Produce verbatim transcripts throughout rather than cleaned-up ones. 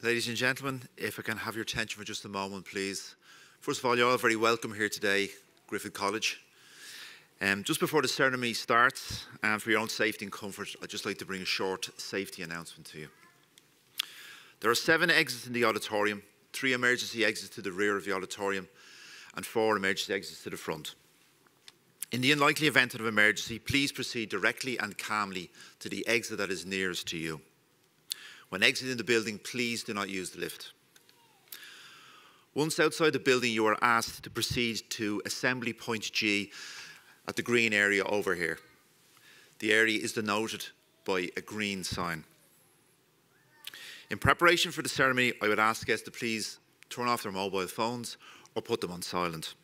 Ladies and gentlemen, if I can have your attention for just a moment, please. First of all, you're all very welcome here today, Griffith College. Um, just before the ceremony starts, and for your own safety and comfort, I'd just like to bring a short safety announcement to you. There are seven exits in the auditorium, three emergency exits to the rear of the auditorium, and four emergency exits to the front. In the unlikely event of an emergency, please proceed directly and calmly to the exit that is nearest to you. When exiting the building, please do not use the lift. Once outside the building, you are asked to proceed to Assembly Point G at the green area over here. The area is denoted by a green sign. In preparation for the ceremony, I would ask guests to please turn off their mobile phones or put them on silent.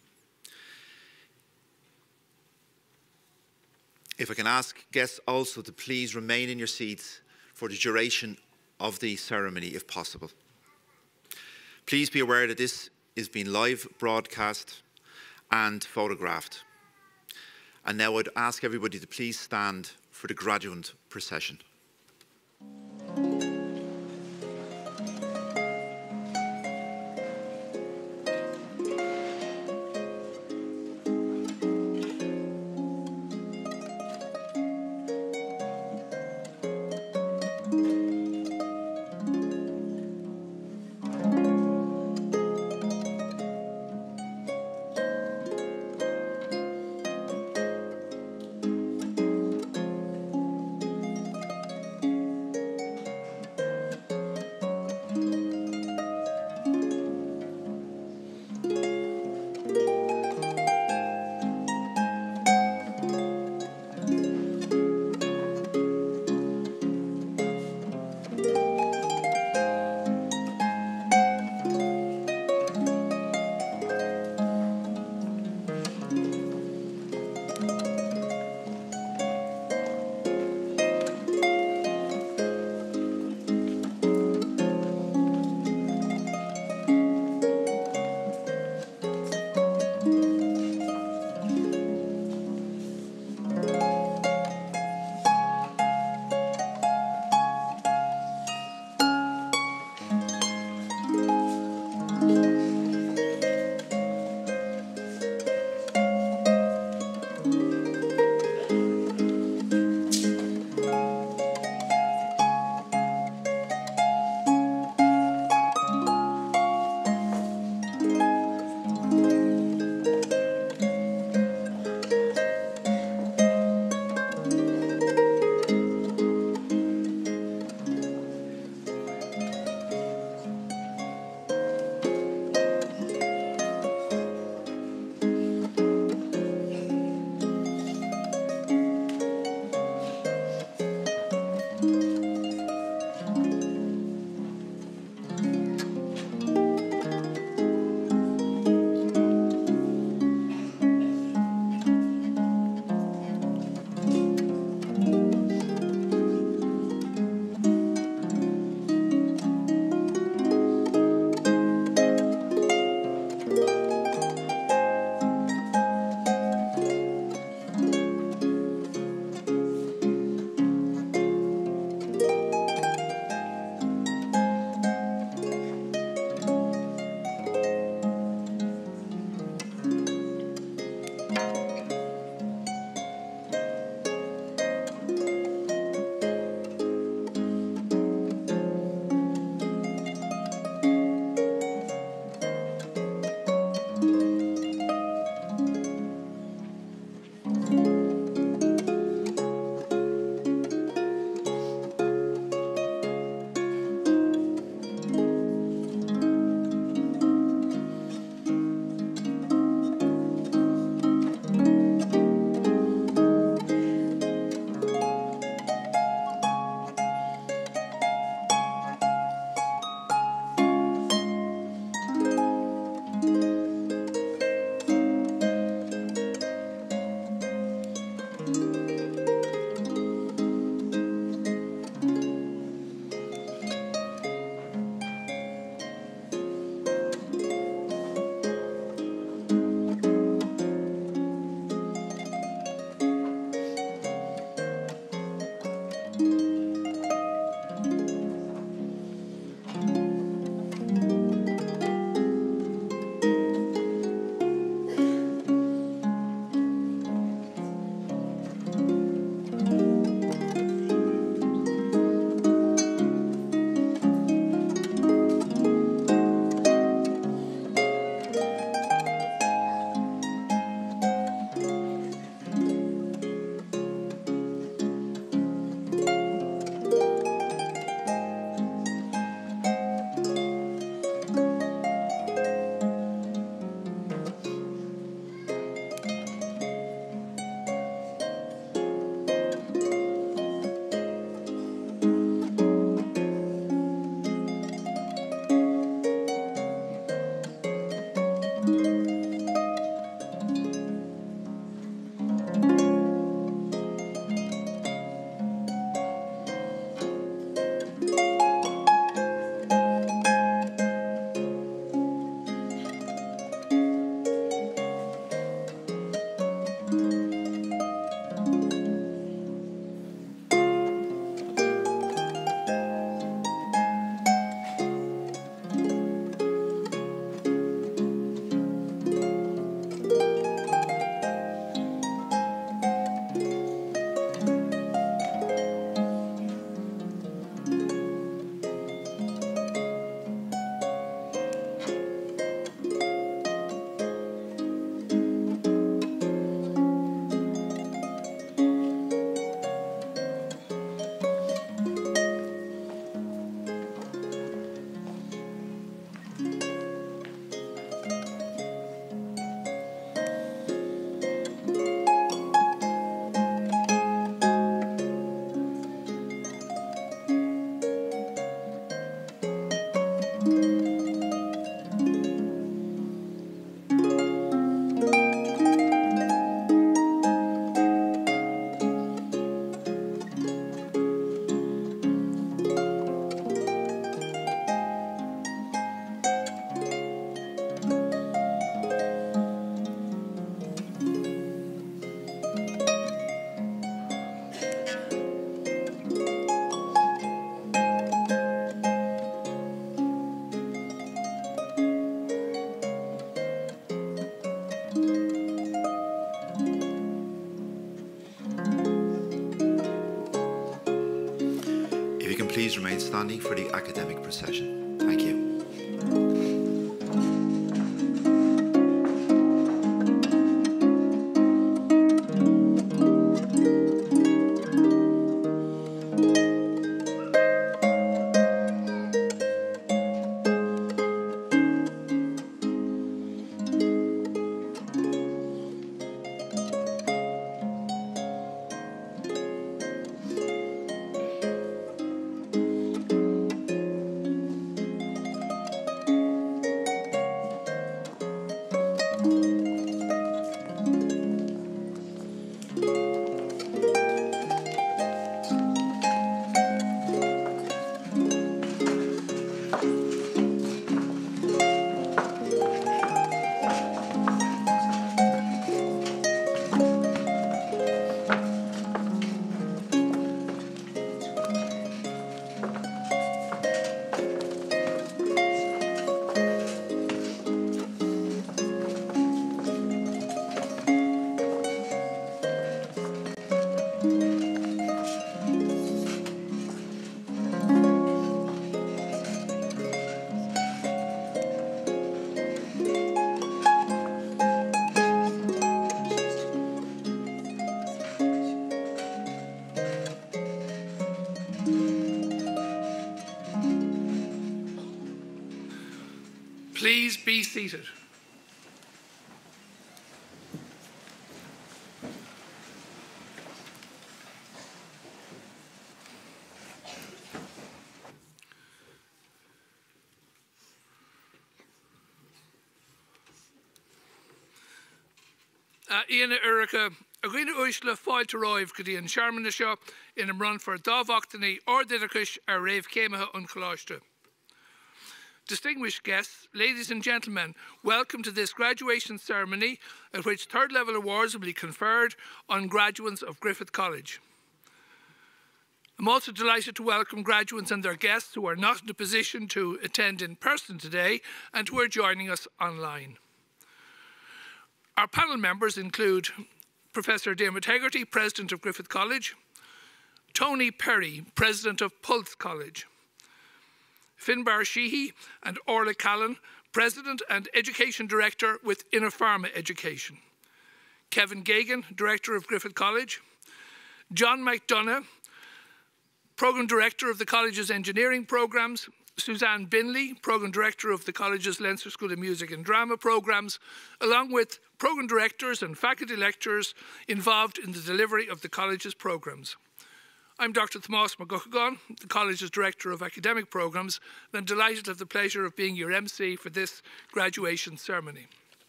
If I can ask guests also to please remain in your seats for the duration of the ceremony, if possible. Please be aware that this is being live broadcast and photographed. And now I'd ask everybody to please stand for the graduate procession. please remain standing for the academic procession. Thank you. Please be seated. Ian Erica, Agrina Uishla, Foil to Rive, Kadian Sharman Shop, in a run for Dov Octany or Didakush, or Rave Kemaha Unkalashta. Distinguished guests, ladies and gentlemen, welcome to this graduation ceremony at which third level awards will be conferred on graduates of Griffith College. I'm also delighted to welcome graduates and their guests who are not in a position to attend in person today and who are joining us online. Our panel members include Professor Dermot Hegarty, President of Griffith College, Tony Perry, President of Pulse College, Finbar Sheehy and Orla Callan, President and Education Director with INNOPHARMA Education, Kevin Gagan, Director of Griffith College, John McDonough, Programme Director of the College's Engineering Programmes, Suzanne Binley, Programme Director of the College's Leinster School of Music and Drama Programmes, along with Programme Directors and Faculty Lecturers involved in the delivery of the College's programmes. I'm Doctor Tomás McGuckagon, the College's Director of Academic Programmes, and I'm delighted to have the pleasure of being your M C for this graduation ceremony.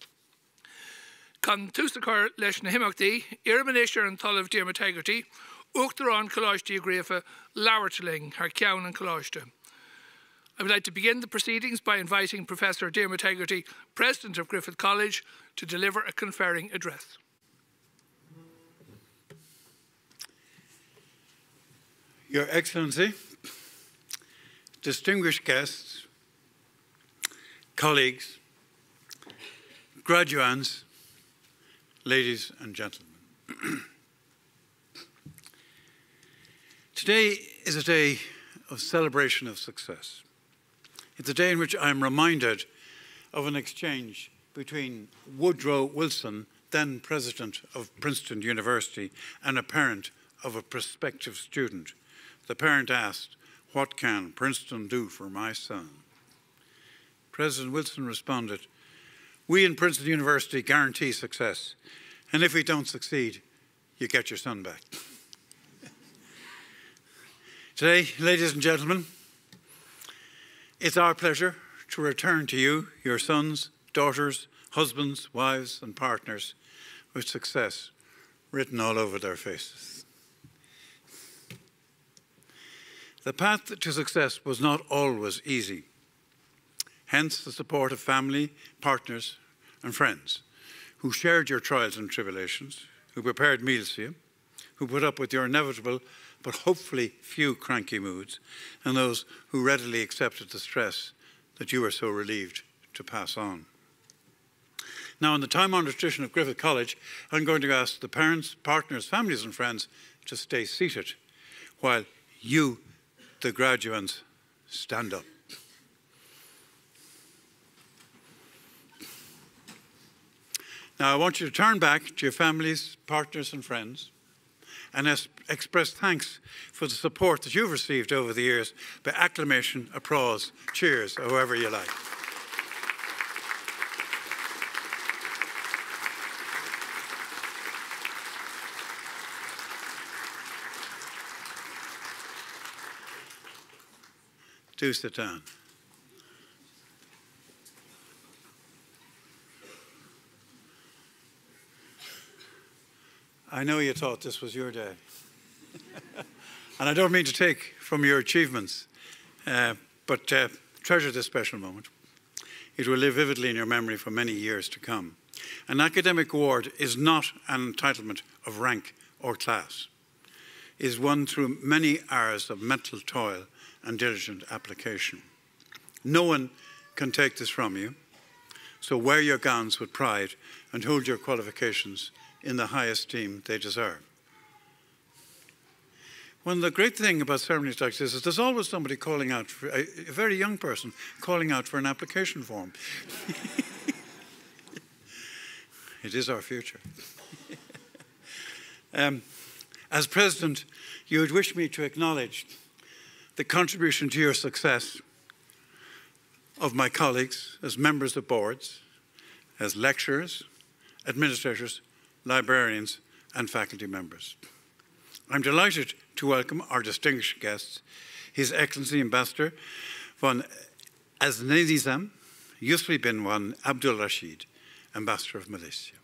Con túsachar leis na himachtaí, Iarmanisher and Tullav Dermot Hegarty, Uachtarán Coláiste Gréfa, Laurteling, Har Ceann and Coláiste. I would like to begin the proceedings by inviting Professor Dermot Hegarty, President of Griffith College, to deliver a conferring address. Your Excellency, distinguished guests, colleagues, graduands, ladies and gentlemen. Today is a day of celebration of success. It's a day in which I'm reminded of an exchange between Woodrow Wilson, then President of Princeton University, and a parent of a prospective student. The parent asked, "What can Princeton do for my son?" President Wilson responded, "We in Princeton University guarantee success, and if we don't succeed, you get your son back." Today, ladies and gentlemen, it's our pleasure to return to you, your sons, daughters, husbands, wives, and partners with success written all over their faces. The path to success was not always easy. Hence the support of family, partners, and friends who shared your trials and tribulations, who prepared meals for you, who put up with your inevitable but hopefully few cranky moods, and those who readily accepted the stress that you were so relieved to pass on. Now, in the time-honoured tradition of Griffith College, I'm going to ask the parents, partners, families, and friends to stay seated while you the graduates stand up. Now I want you to turn back to your families, partners and friends and express thanks for the support that you've received over the years by acclamation, applause, cheers, or however you like. Do sit down. I know you thought this was your day. And I don't mean to take from your achievements, uh, but uh, treasure this special moment. It will live vividly in your memory for many years to come. An academic award is not an entitlement of rank or class. It is won through many hours of mental toil and diligent application. No one can take this from you, so wear your gowns with pride and hold your qualifications in the high esteem they deserve. One of the great thing about ceremonies like this is there's always somebody calling out, for, a, a very young person calling out for an application form. It is our future. um, as President, you would wish me to acknowledge the contribution to your success of my colleagues as members of boards, as lecturers, administrators, librarians and faculty members. I'm delighted to welcome our distinguished guests, His Excellency Ambassador von Aznezizam Yusri bin Wan Abdul Rashid, Ambassador of Malaysia.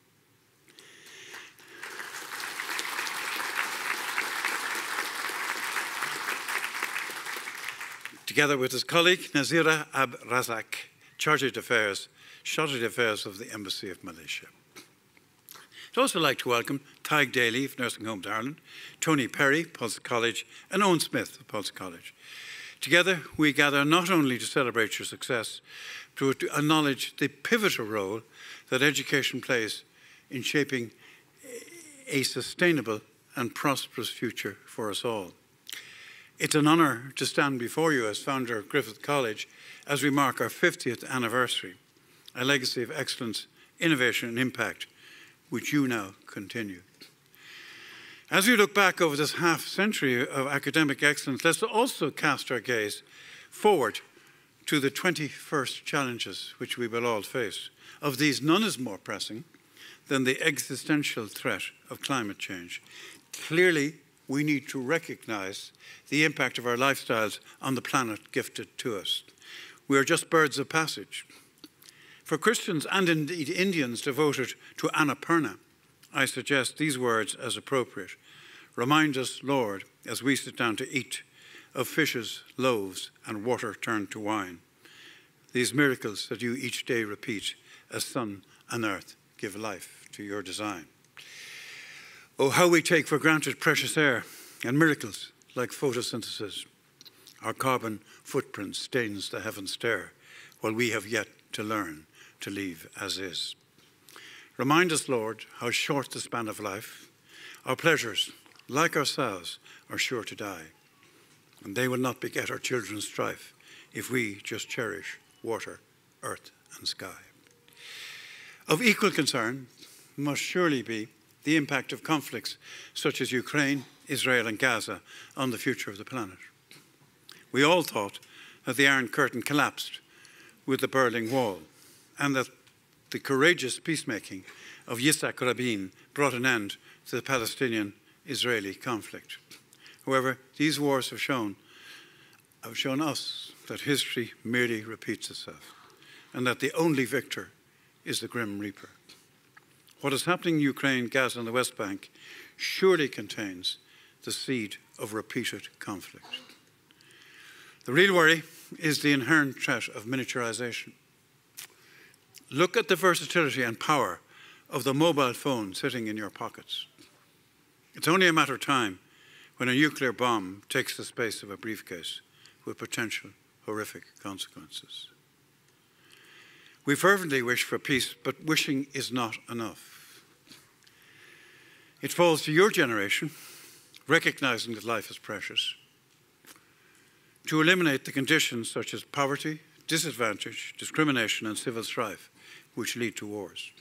Together with his colleague, Nazira Ab Razak, Chargé d'Affaires, Chargé d'Affaires of the Embassy of Malaysia. I'd also like to welcome Tig Daly of Nursing Homes Ireland, Tony Perry, Pulse College, and Owen Smith of Pulse College. Together, we gather not only to celebrate your success, but to acknowledge the pivotal role that education plays in shaping a sustainable and prosperous future for us all. It's an honour to stand before you as founder of Griffith College as we mark our fiftieth anniversary, a legacy of excellence, innovation and impact, which you now continue. As we look back over this half century of academic excellence, let's also cast our gaze forward to the twenty-first challenges which we will all face. Of these, none is more pressing than the existential threat of climate change. Clearly, we need to recognize the impact of our lifestyles on the planet gifted to us. We are just birds of passage. For Christians and indeed Indians devoted to Annapurna, I suggest these words as appropriate. Remind us, Lord, as we sit down to eat, of fishes, loaves, and water turned to wine. These miracles that you each day repeat as sun and earth give life to your design. Oh, how we take for granted precious air and miracles like photosynthesis. Our carbon footprint stains the heaven stair, while we have yet to learn to leave as is. Remind us, Lord, how short the span of life. Our pleasures, like ourselves, are sure to die, and they will not beget our children's strife if we just cherish water, earth, and sky. Of equal concern must surely be the impact of conflicts such as Ukraine, Israel, and Gaza on the future of the planet. We all thought that the Iron Curtain collapsed with the Berlin Wall, and that the courageous peacemaking of Yitzhak Rabin brought an end to the Palestinian-Israeli conflict. However, these wars have shown, have shown us that history merely repeats itself, and that the only victor is the Grim Reaper. What is happening in Ukraine, Gaza, and the West Bank surely contains the seed of repeated conflict. The real worry is the inherent threat of miniaturization. Look at the versatility and power of the mobile phone sitting in your pockets. It's only a matter of time when a nuclear bomb takes the space of a briefcase with potential horrific consequences. We fervently wish for peace, but wishing is not enough. It falls to your generation, recognizing that life is precious, to eliminate the conditions such as poverty, disadvantage, discrimination, and civil strife, which lead to wars,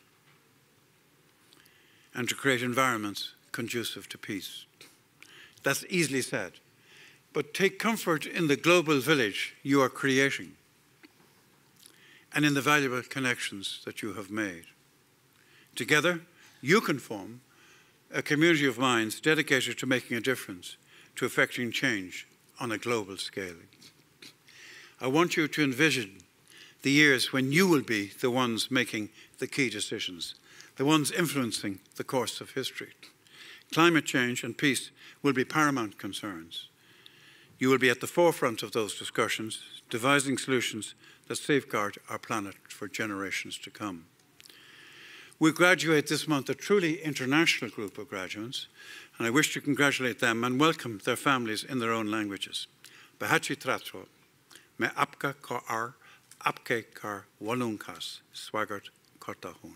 and to create environments conducive to peace. That's easily said, but take comfort in the global village you are creating and in the valuable connections that you have made. Together, you can form a community of minds dedicated to making a difference, to effecting change on a global scale. I want you to envision the years when you will be the ones making the key decisions, the ones influencing the course of history. Climate change and peace will be paramount concerns. You will be at the forefront of those discussions, devising solutions that safeguard our planet for generations to come. We graduate this month a truly international group of graduates, and I wish to congratulate them and welcome their families in their own languages. Bahachi Tratro, me apka kar ar, apke kar walunkas, swagart kortahun.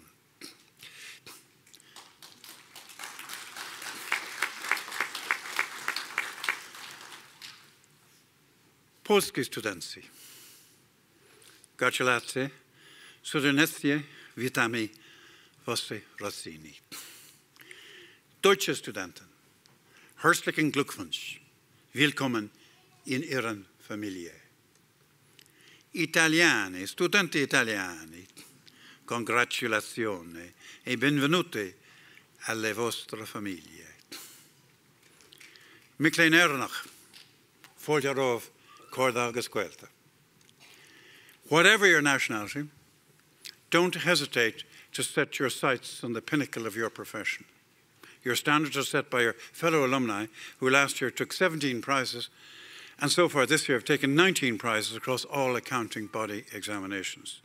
Polski studenci. Gratulacje, serdecznie witamy waszej rodziny. Deutsche Studenten, herzlichen Glückwunsch. Willkommen in Ihren Familie. Italiani, studenti italiani, congratulazioni e benvenuti alle vostre famiglie. Mikleinerach, Foljarov, Corda Gasquelta. Whatever your nationality, don't hesitate to set your sights on the pinnacle of your profession. Your standards are set by your fellow alumni who last year took seventeen prizes and so far this year have taken nineteen prizes across all accounting body examinations.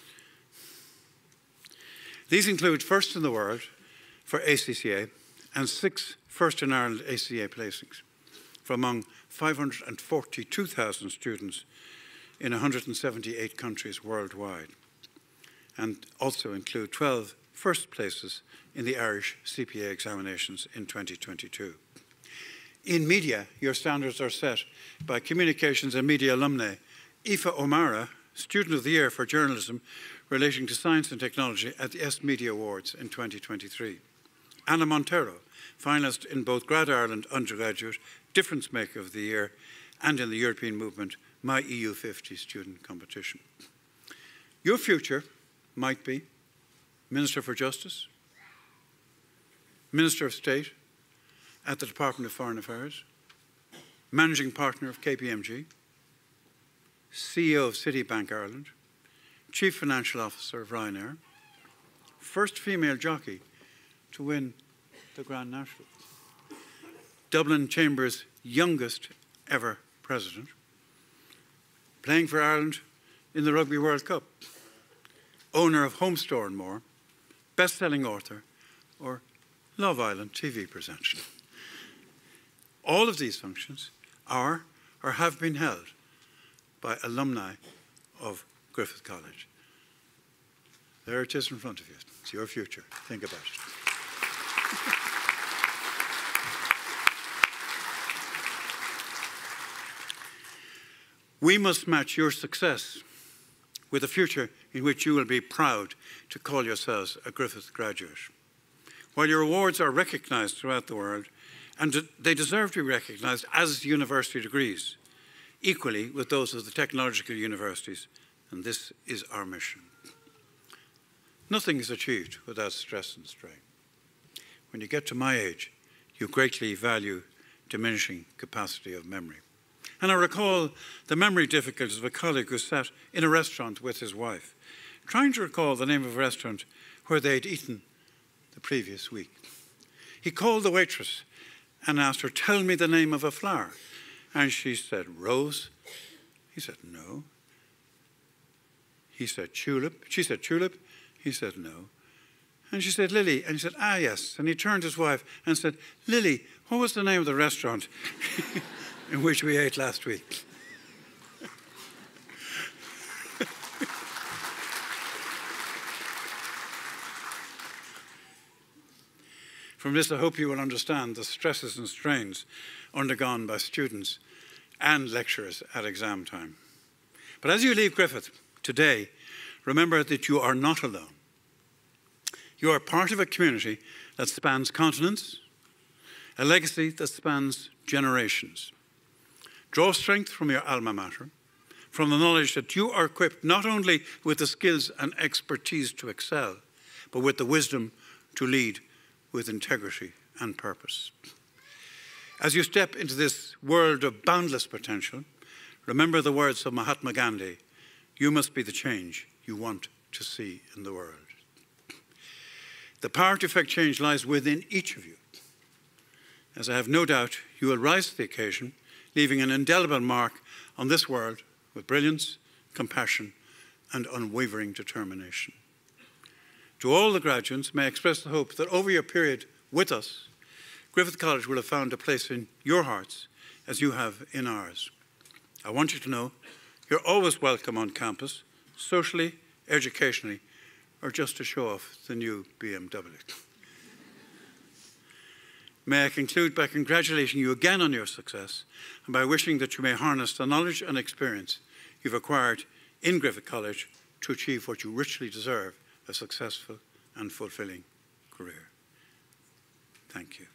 These include first in the world for A C C A and six first in Ireland A C A placings from among five hundred forty-two thousand students in one hundred seventy-eight countries worldwide, and also include twelve first places in the Irish C P A examinations in twenty twenty-two. In media, your standards are set by Communications and Media alumni Aoife O'Mara, Student of the Year for Journalism relating to Science and Technology at the S Media Awards in twenty twenty-three. Anna Montero, finalist in both Grad Ireland Undergraduate Difference Maker of the Year and in the European Movement My E U fifty Student Competition. Your future might be Minister for Justice, Minister of State at the Department of Foreign Affairs, Managing Partner of K P M G, C E O of Citibank Ireland, Chief Financial Officer of Ryanair, first female jockey to win the Grand National, Dublin Chamber's youngest ever president, playing for Ireland in the Rugby World Cup, owner of Home Store and More, best-selling author, or Love Island T V presenter. All of these functions are or have been held by alumni of Griffith College. There it is in front of you. It's your future. Think about it. We must match your success with a future in which you will be proud to call yourselves a Griffith graduate. While your awards are recognised throughout the world, and they deserve to be recognised as university degrees, equally with those of the technological universities, and this is our mission. Nothing is achieved without stress and strain. When you get to my age, you greatly value diminishing capacity of memory. And I recall the memory difficulties of a colleague who sat in a restaurant with his wife, trying to recall the name of a restaurant where they'd eaten the previous week. He called the waitress and asked her, "Tell me the name of a flower." And she said, "Rose." He said, "No." He said, "Tulip." She said, "Tulip." He said, "No." And she said, "Lily." And he said, "Ah, yes." And he turned to his wife and said, "Lily, what was the name of the restaurant in which we ate last week?" From this, I hope you will understand the stresses and strains undergone by students and lecturers at exam time. But as you leave Griffith today, remember that you are not alone. You are part of a community that spans continents, a legacy that spans generations. Draw strength from your alma mater, from the knowledge that you are equipped not only with the skills and expertise to excel, but with the wisdom to lead with integrity and purpose. As you step into this world of boundless potential, remember the words of Mahatma Gandhi, you must be the change you want to see in the world. The power to effect change lies within each of you. As I have no doubt, you will rise to the occasion, leaving an indelible mark on this world with brilliance, compassion, and unwavering determination. To all the graduates, may I express the hope that over your period with us, Griffith College will have found a place in your hearts as you have in ours. I want you to know you're always welcome on campus, socially, educationally, or just to show off the new B M W. May I conclude by congratulating you again on your success and by wishing that you may harness the knowledge and experience you've acquired in Griffith College to achieve what you richly deserve, a successful and fulfilling career. Thank you.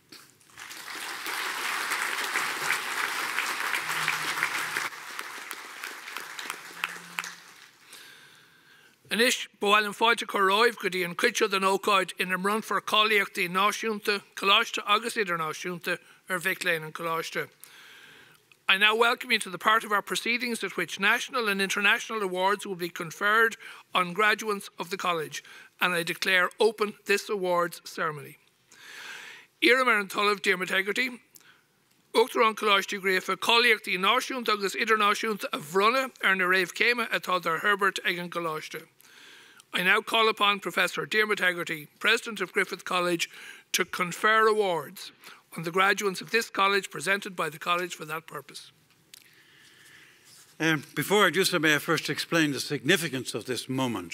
Anish Boal and Fáilte Corroiv Goody and Cuicho the Nocoid in a run for Colliachty Náisiúnta, Colashta Agus Idir Náisiúnta, or Vic Lane and Colashta. I now welcome you to the part of our proceedings at which national and international awards will be conferred on graduates of the college, and I declare open this awards ceremony. Ira Maran Tullav Dearmategrity, Uachtaran Colashta Griffith, Colliachty Náisiúnta Agus Idir Náisiúnta a Vrunna, Erna Rave Kema, Atadar Herbert Egan Colashta. I now call upon Professor Diarmuid Hegarty, President of Griffith College, to confer awards on the graduates of this college presented by the college for that purpose. Um, before I do so, may I first explain the significance of this moment.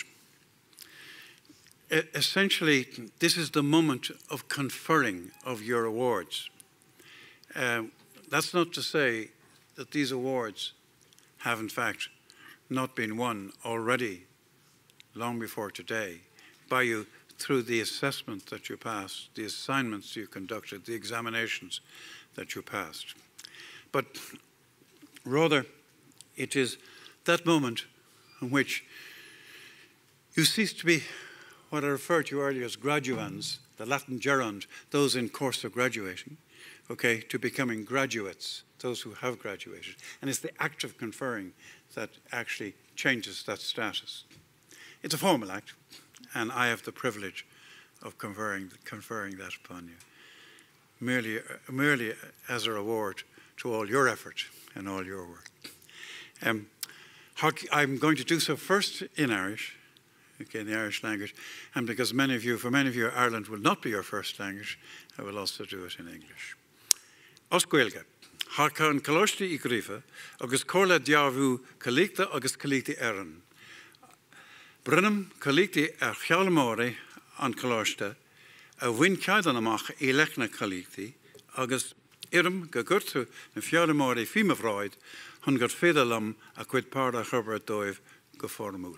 E- essentially, this is the moment of conferring of your awards. Um, that's not to say that these awards have in fact not been won already long before today by you through the assessment that you passed, the assignments you conducted, the examinations that you passed. But rather, it is that moment in which you cease to be what I referred to earlier as graduands, the Latin gerund, those in course of graduating, okay, to becoming graduates, those who have graduated. And it's the act of conferring that actually changes that status. It's a formal act, and I have the privilege of conferring, conferring that upon you, merely, merely as a reward to all your effort and all your work. Um, I'm going to do so first in Irish, okay, in the Irish language, and because many of you, for many of you, Ireland will not be your first language, I will also do it in English. Os Gaeilge, Harca an Colashta I Griffith, agus Corla Diarvu Calicta agus Calicti Erin. Brunum Calicti er Chialmore an Colashta, a win Caidanamach I Lechna Calicti, agus Irum Gagurtu na Fialmore Fimavroid, Hungar Fedalam a quid parda Herbert Doiv Goformul.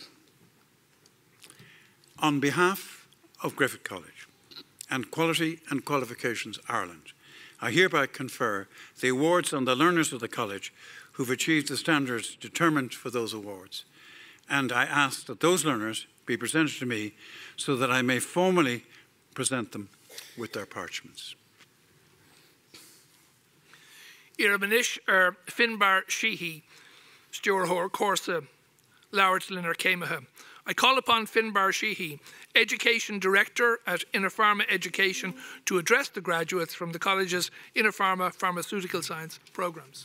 On behalf of Griffith College and Quality and Qualifications Ireland, I hereby confer the awards on the learners of the college who've achieved the standards determined for those awards. And I ask that those learners be presented to me so that I may formally present them with their parchments. Iramanish er Finbar Sheehy, Stewart Corsa, Lowert Linner Kemaha. I call upon Finbar Sheehy, Education Director at INNOPHARMA Education, to address the graduates from the college's INNOPHARMA Pharmaceutical Science programs.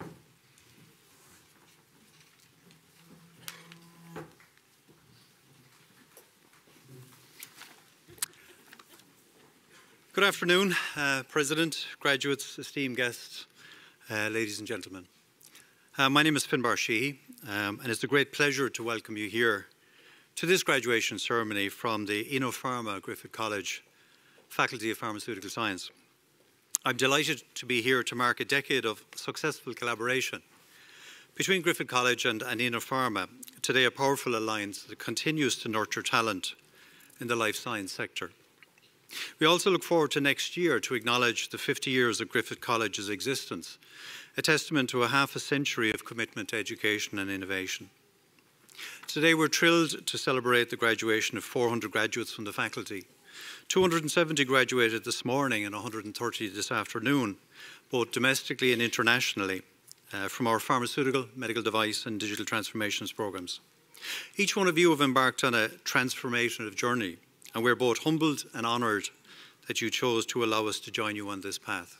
Good afternoon, uh, President, graduates, esteemed guests, uh, ladies and gentlemen. Uh, my name is Finbar Sheehy, um, and it's a great pleasure to welcome you here to this graduation ceremony from the INNOPHARMA Griffith College Faculty of Pharmaceutical Science. I'm delighted to be here to mark a decade of successful collaboration between Griffith College and, and INNOPHARMA, today a powerful alliance that continues to nurture talent in the life science sector. We also look forward to next year to acknowledge the fifty years of Griffith College's existence, a testament to a half a century of commitment to education and innovation. Today we're thrilled to celebrate the graduation of four hundred graduates from the faculty. two hundred seventy graduated this morning and one hundred thirty this afternoon, both domestically and internationally, uh, from our pharmaceutical, medical device and digital transformations programs. Each one of you have embarked on a transformative journey, and we're both humbled and honoured that you chose to allow us to join you on this path.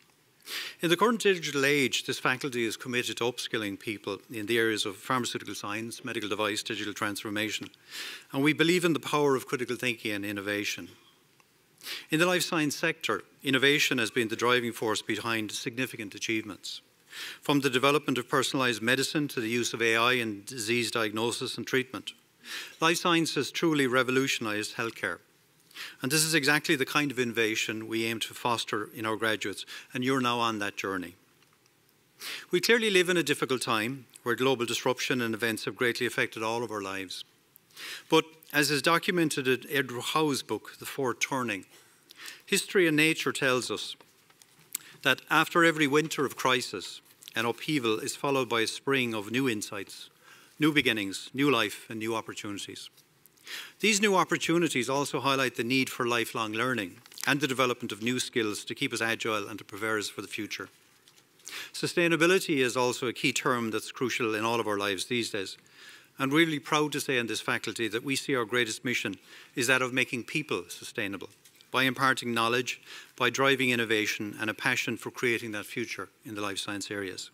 In the current digital age, this faculty is committed to upskilling people in the areas of pharmaceutical science, medical device, digital transformation, and we believe in the power of critical thinking and innovation. In the life science sector, innovation has been the driving force behind significant achievements. From the development of personalised medicine to the use of A I in disease diagnosis and treatment, life science has truly revolutionised healthcare. And this is exactly the kind of innovation we aim to foster in our graduates, and you're now on that journey. We clearly live in a difficult time where global disruption and events have greatly affected all of our lives. But as is documented in Edward Howe's book, The Fourth Turning, history and nature tells us that after every winter of crisis, an upheaval is followed by a spring of new insights, new beginnings, new life and new opportunities. These new opportunities also highlight the need for lifelong learning and the development of new skills to keep us agile and to prepare us for the future. Sustainability is also a key term that's crucial in all of our lives these days. I'm really proud to say in this faculty that we see our greatest mission is that of making people sustainable, by imparting knowledge, by driving innovation and a passion for creating that future in the life science areas.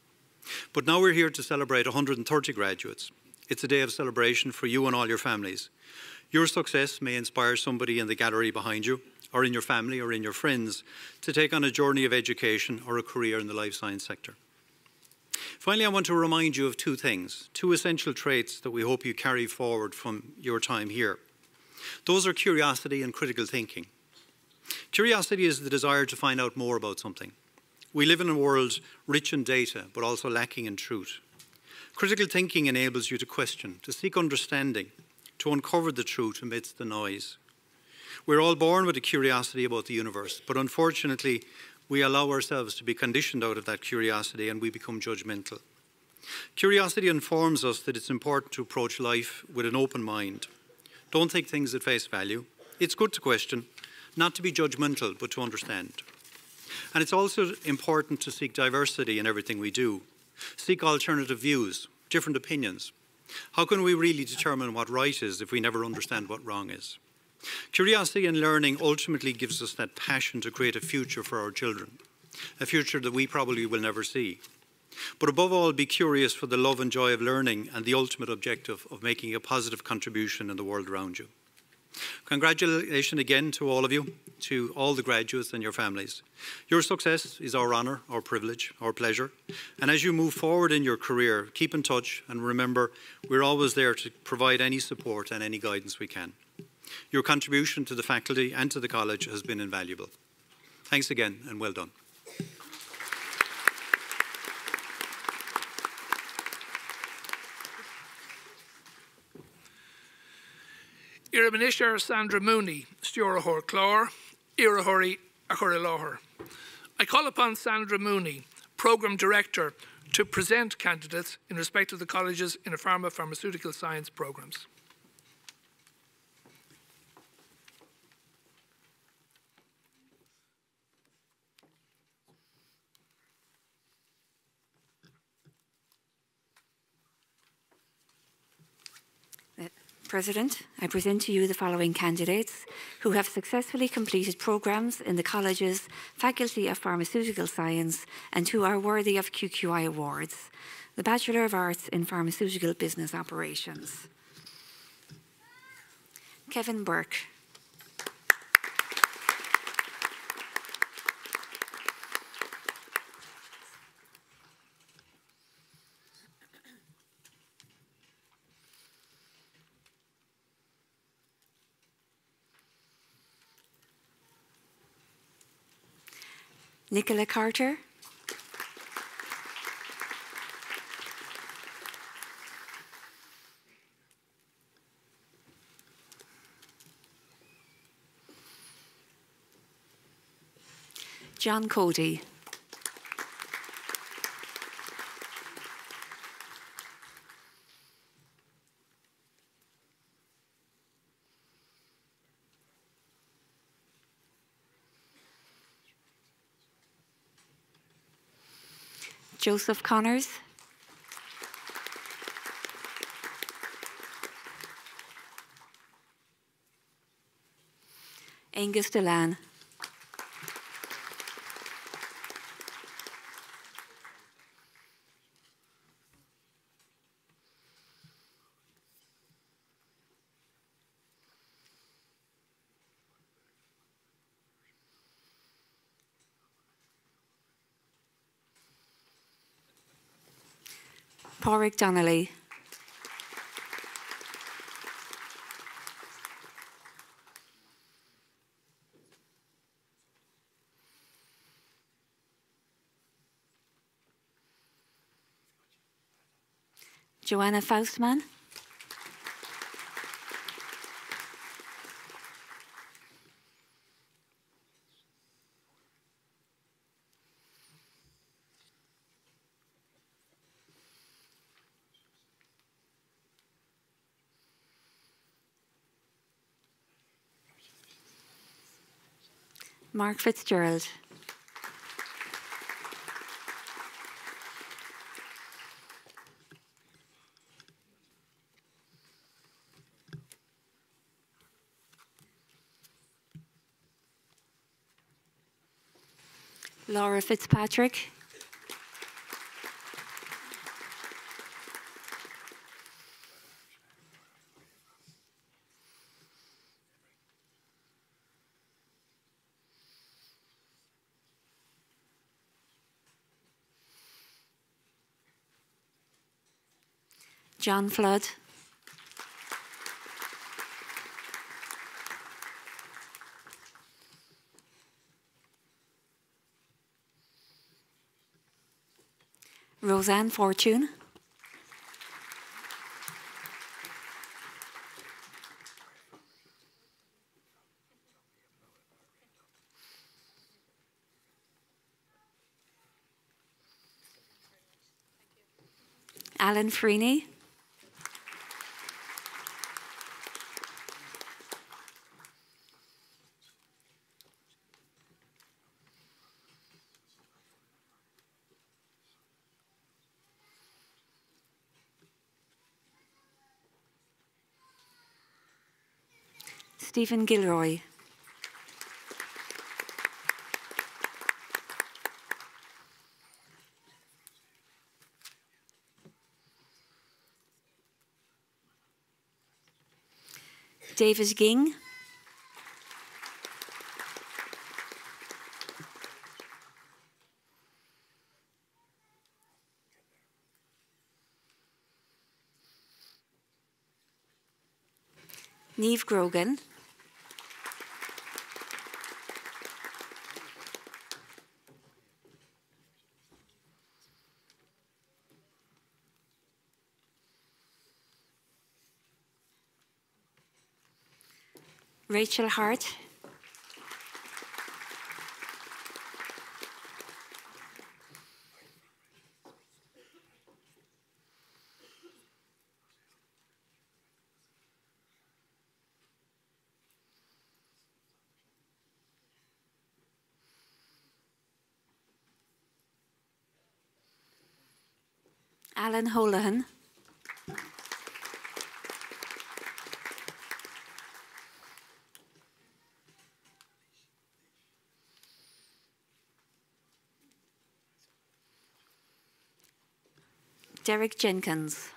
But now we're here to celebrate one hundred thirty graduates. It's a day of celebration for you and all your families. Your success may inspire somebody in the gallery behind you, or in your family, or in your friends, to take on a journey of education or a career in the life science sector. Finally, I want to remind you of two things, two essential traits that we hope you carry forward from your time here. Those are curiosity and critical thinking. Curiosity is the desire to find out more about something. We live in a world rich in data, but also lacking in truth. Critical thinking enables you to question, to seek understanding, to uncover the truth amidst the noise. We're all born with a curiosity about the universe, but unfortunately, we allow ourselves to be conditioned out of that curiosity and we become judgmental. Curiosity informs us that it's important to approach life with an open mind. Don't take things at face value. It's good to question, not to be judgmental, but to understand. And it's also important to seek diversity in everything we do. Seek alternative views, different opinions. How can we really determine what right is if we never understand what wrong is? Curiosity and learning ultimately gives us that passion to create a future for our children, a future that we probably will never see. But above all, be curious for the love and joy of learning and the ultimate objective of making a positive contribution in the world around you. Congratulations again to all of you, to all the graduates and your families. Your success is our honour, our privilege, our pleasure. And as you move forward in your career, keep in touch and remember we're always there to provide any support and any guidance we can. Your contribution to the faculty and to the college has been invaluable. Thanks again and well done. Ira Minister Sandra Mooney, Stewart Clore, Ira Hurry, Ahura I call upon Sandra Mooney, Programme Director, to present candidates in respect of the college's INNOPHARMA Pharmaceutical Science programmes. President, I present to you the following candidates who have successfully completed programmes in the college's Faculty of Pharmaceutical Science and who are worthy of Q Q I awards. The Bachelor of Arts in Pharmaceutical Business Operations. Kevin Burke. Nicola Carter. John Cody. Joseph Connors. Angus Delan. Pádraig Donnelly. Joanna Faustman. Mark Fitzgerald. Laura Fitzpatrick. John Flood. Roseanne Fortune. Alan Freeney. Stephen Gilroy. David Ging. Niamh Grogan. Rachel Hart. Alan Holohan. Derek Jenkins.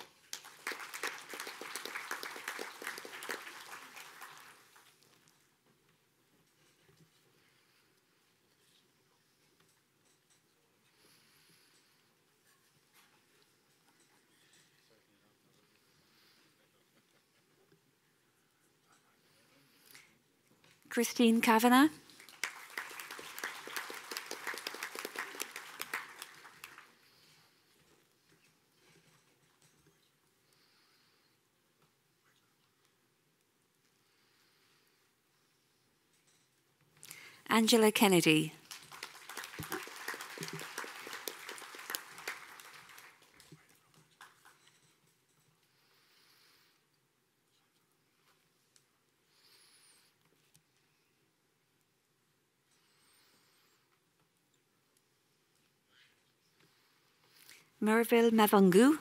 Christine Kavanagh. Angela Kennedy. Merville Mavungu.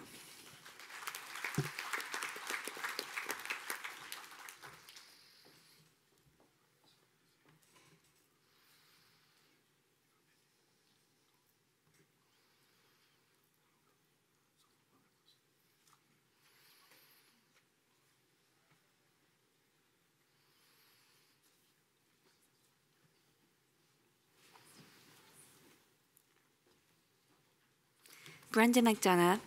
Brenda McDonough.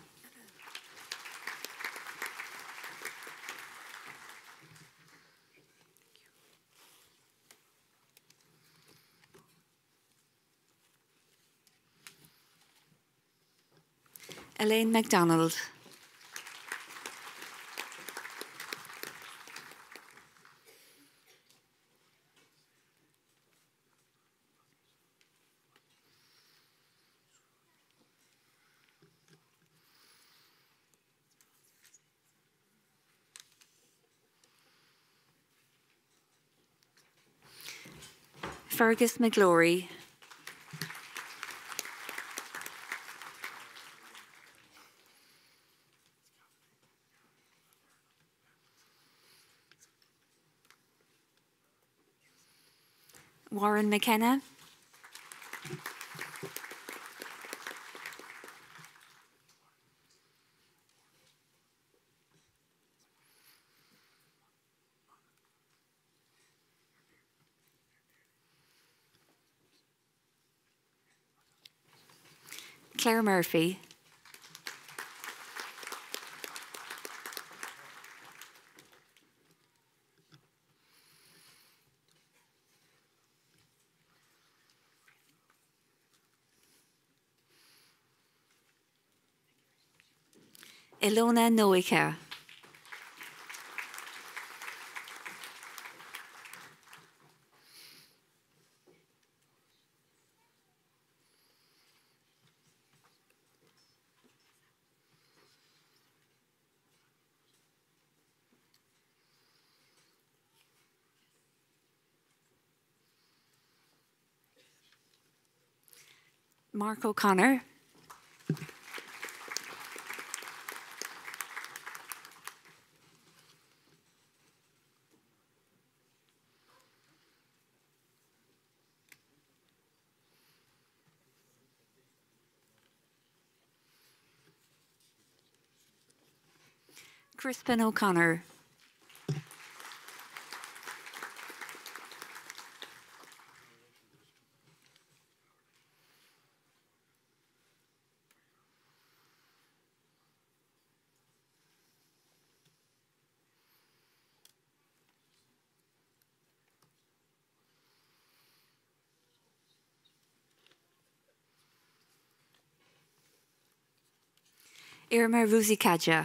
Elaine MacDonald. Fergus McGlory. Warren McKenna. Claire Murphy. Ilona Noika. Mark O'Connor. Crispin O'Connor. Irma Ruzikaja.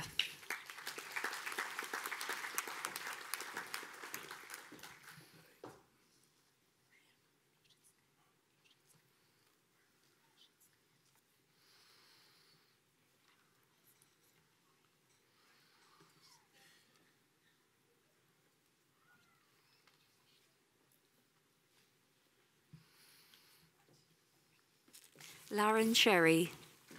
Lauren Sherry.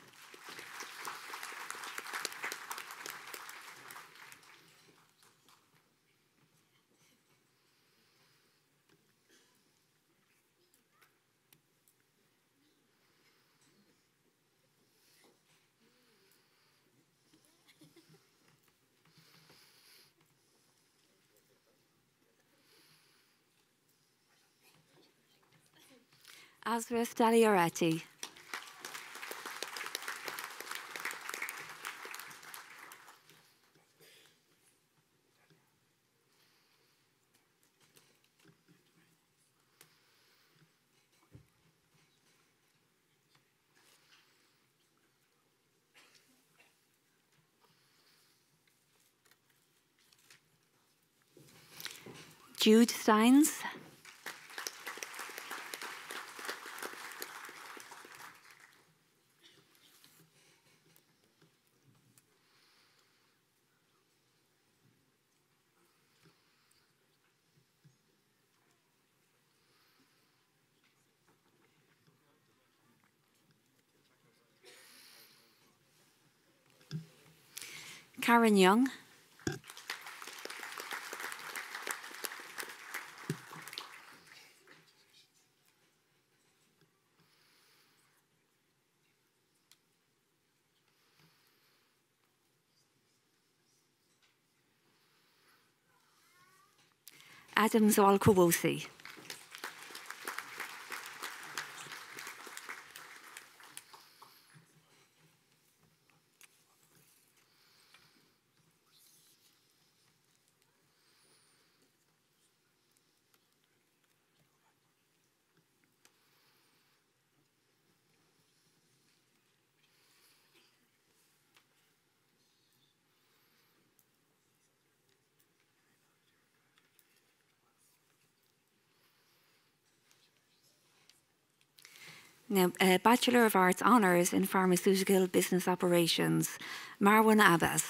Asraf Daliarati. Jude Steins. Karen Young. Adam Zwalkowosi. Now, uh, Bachelor of Arts Honours in Pharmaceutical Business Operations, Marwan Abbas.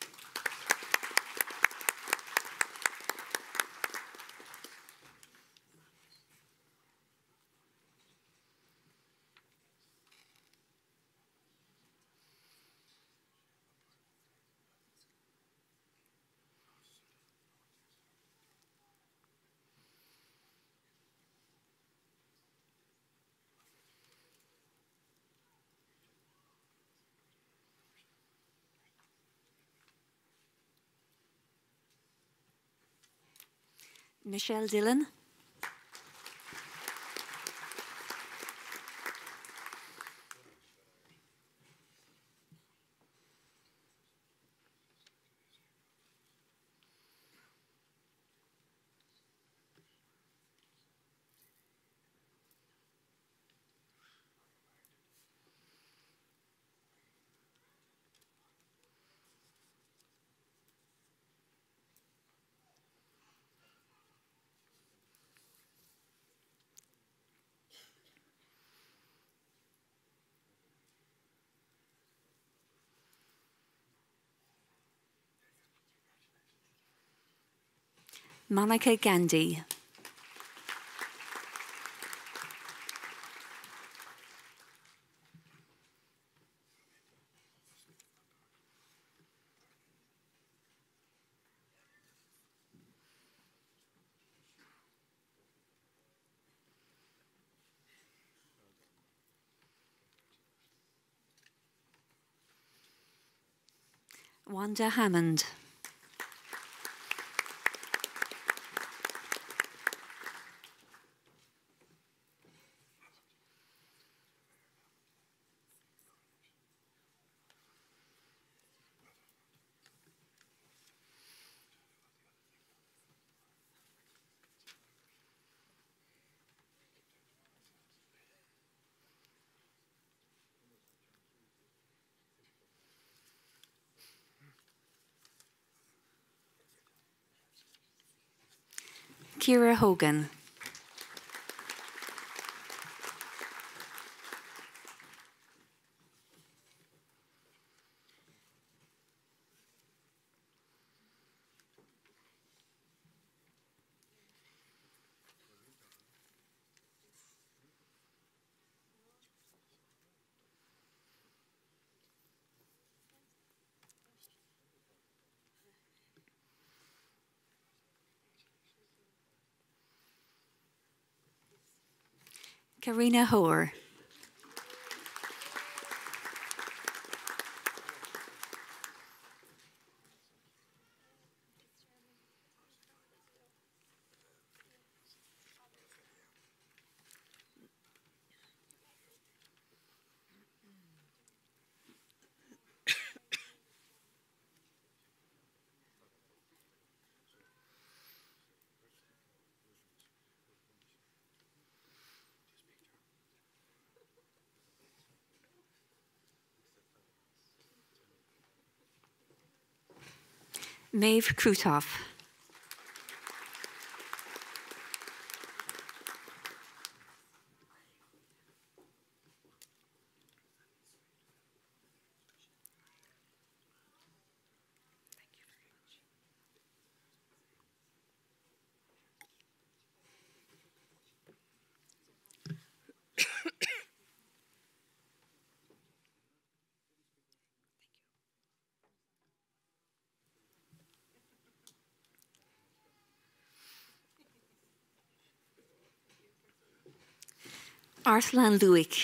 Michelle Dillon. Monica Gandhi. Wanda Hammond. Kira Hogan. Karina Hoare. Maeve Krutoff. Arslan Luik.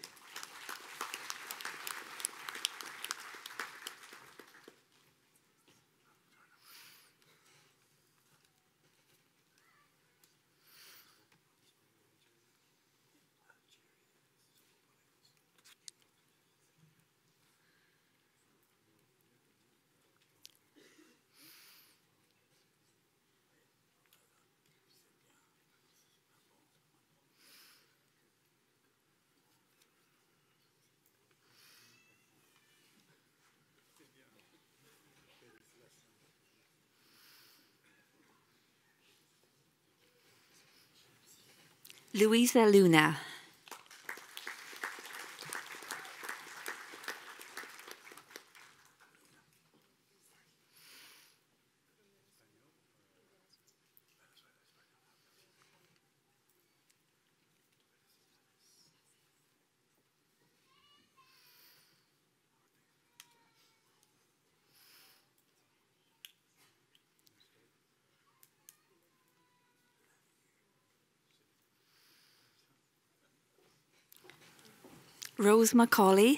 Luisa Luna. Rose Macaulay.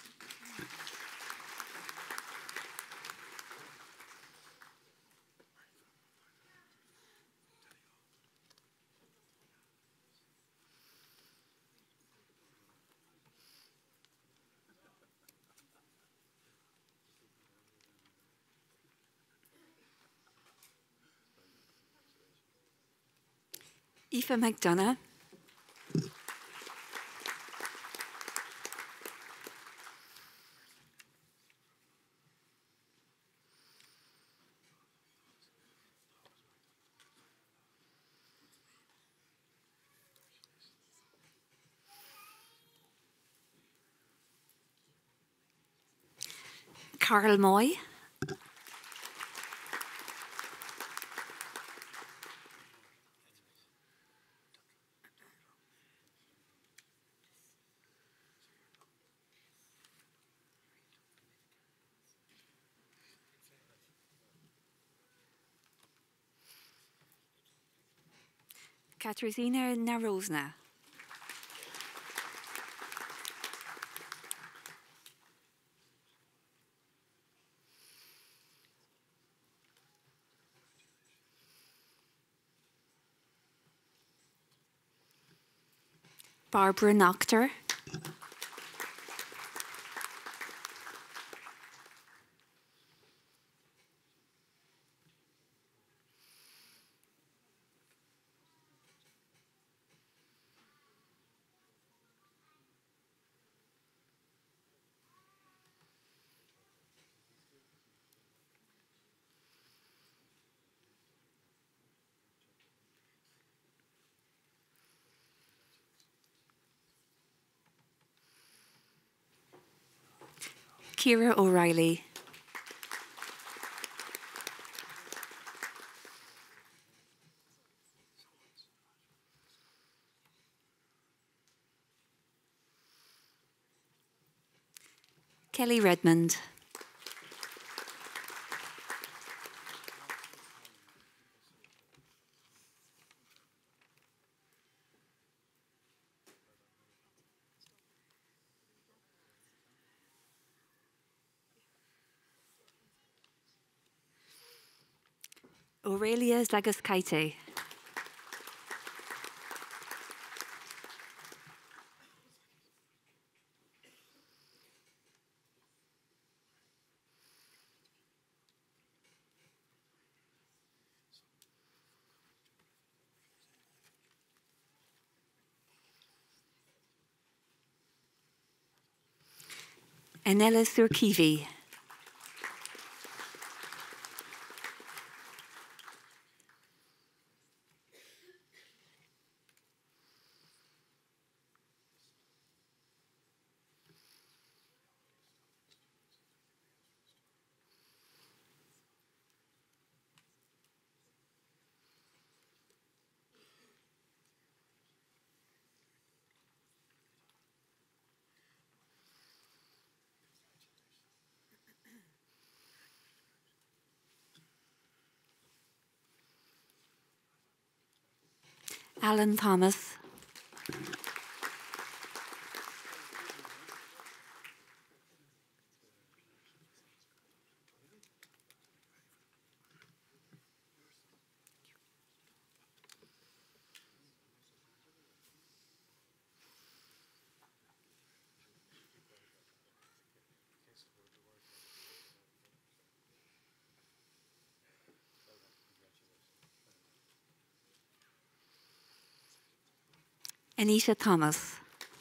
Aoife McDonough. Carl Moy. Katarzyna Narozna. Barbara Noctor. Ciara O'Reilly. Kelly Redmond. Aurelia Zagaskaite. Anela Surkivi. Alan Thomas. Anita Thomas.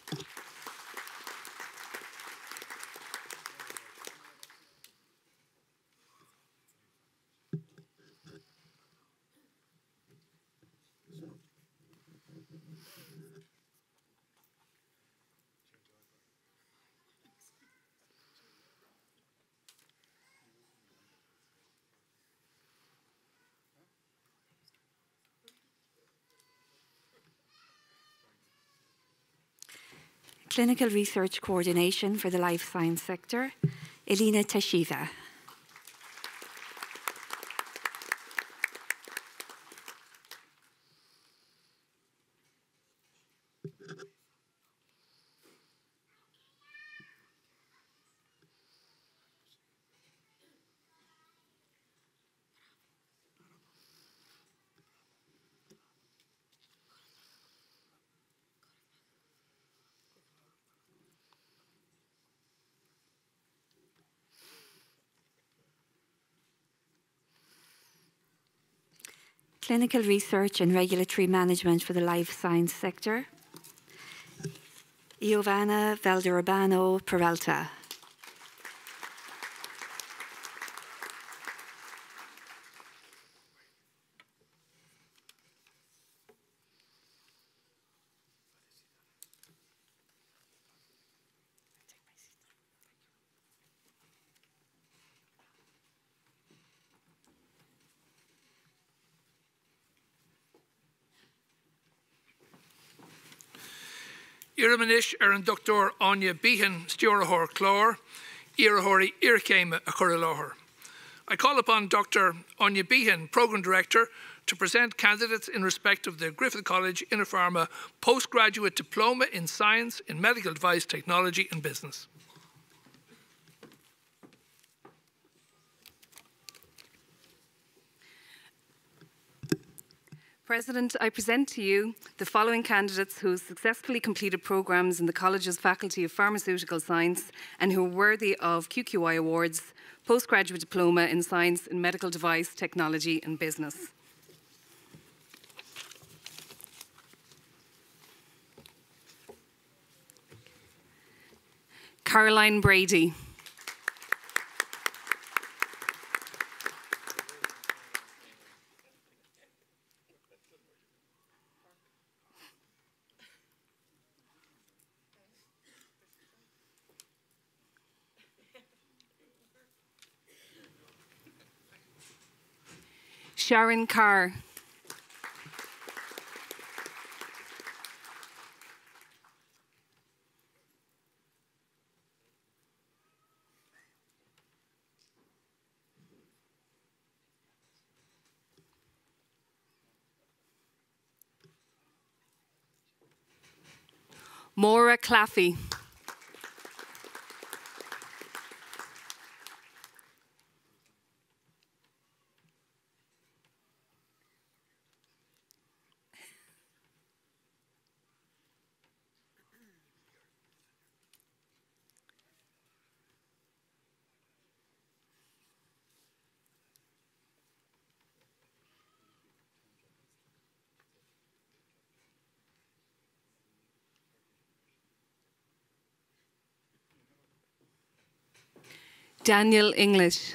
Clinical Research Coordination for the Life Science Sector, Elena Tashiva. Clinical Research and Regulatory Management for the Life Science Sector, Giovanna Valderbano Peralta. Iramanish ar an Doctor Anya Behan Stewrahor Clor, Irahori Irkema Akuralahor. I call upon Doctor Anya Behan, Programme Director, to present candidates in respect of the Griffith College INNOPHARMA Postgraduate Diploma in Science in Medical Device Technology and Business. President, I present to you the following candidates who successfully completed programmes in the College's Faculty of Pharmaceutical Science and who are worthy of Q Q I Awards, Postgraduate Diploma in Science in Medical Device Technology and Business. Caroline Brady. Sharon Carr. Maura Claffey. Daniel English.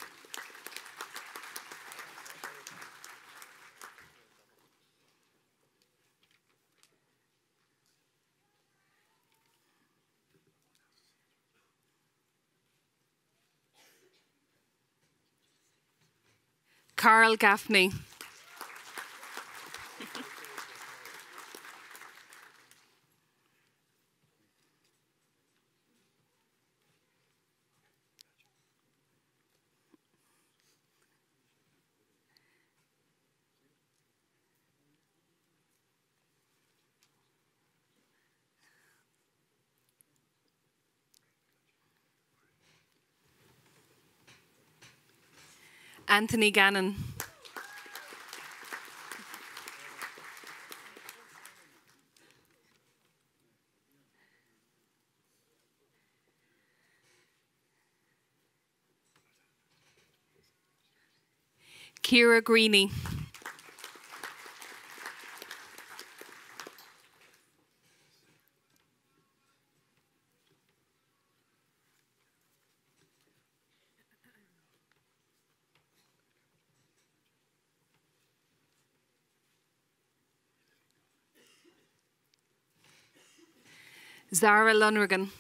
Carl Gaffney. Anthony Gannon. Kira Greeny. Zara Lunrigan.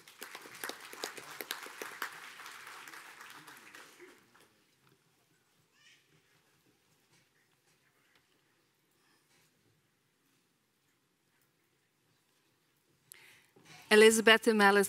Elizabeth Melis.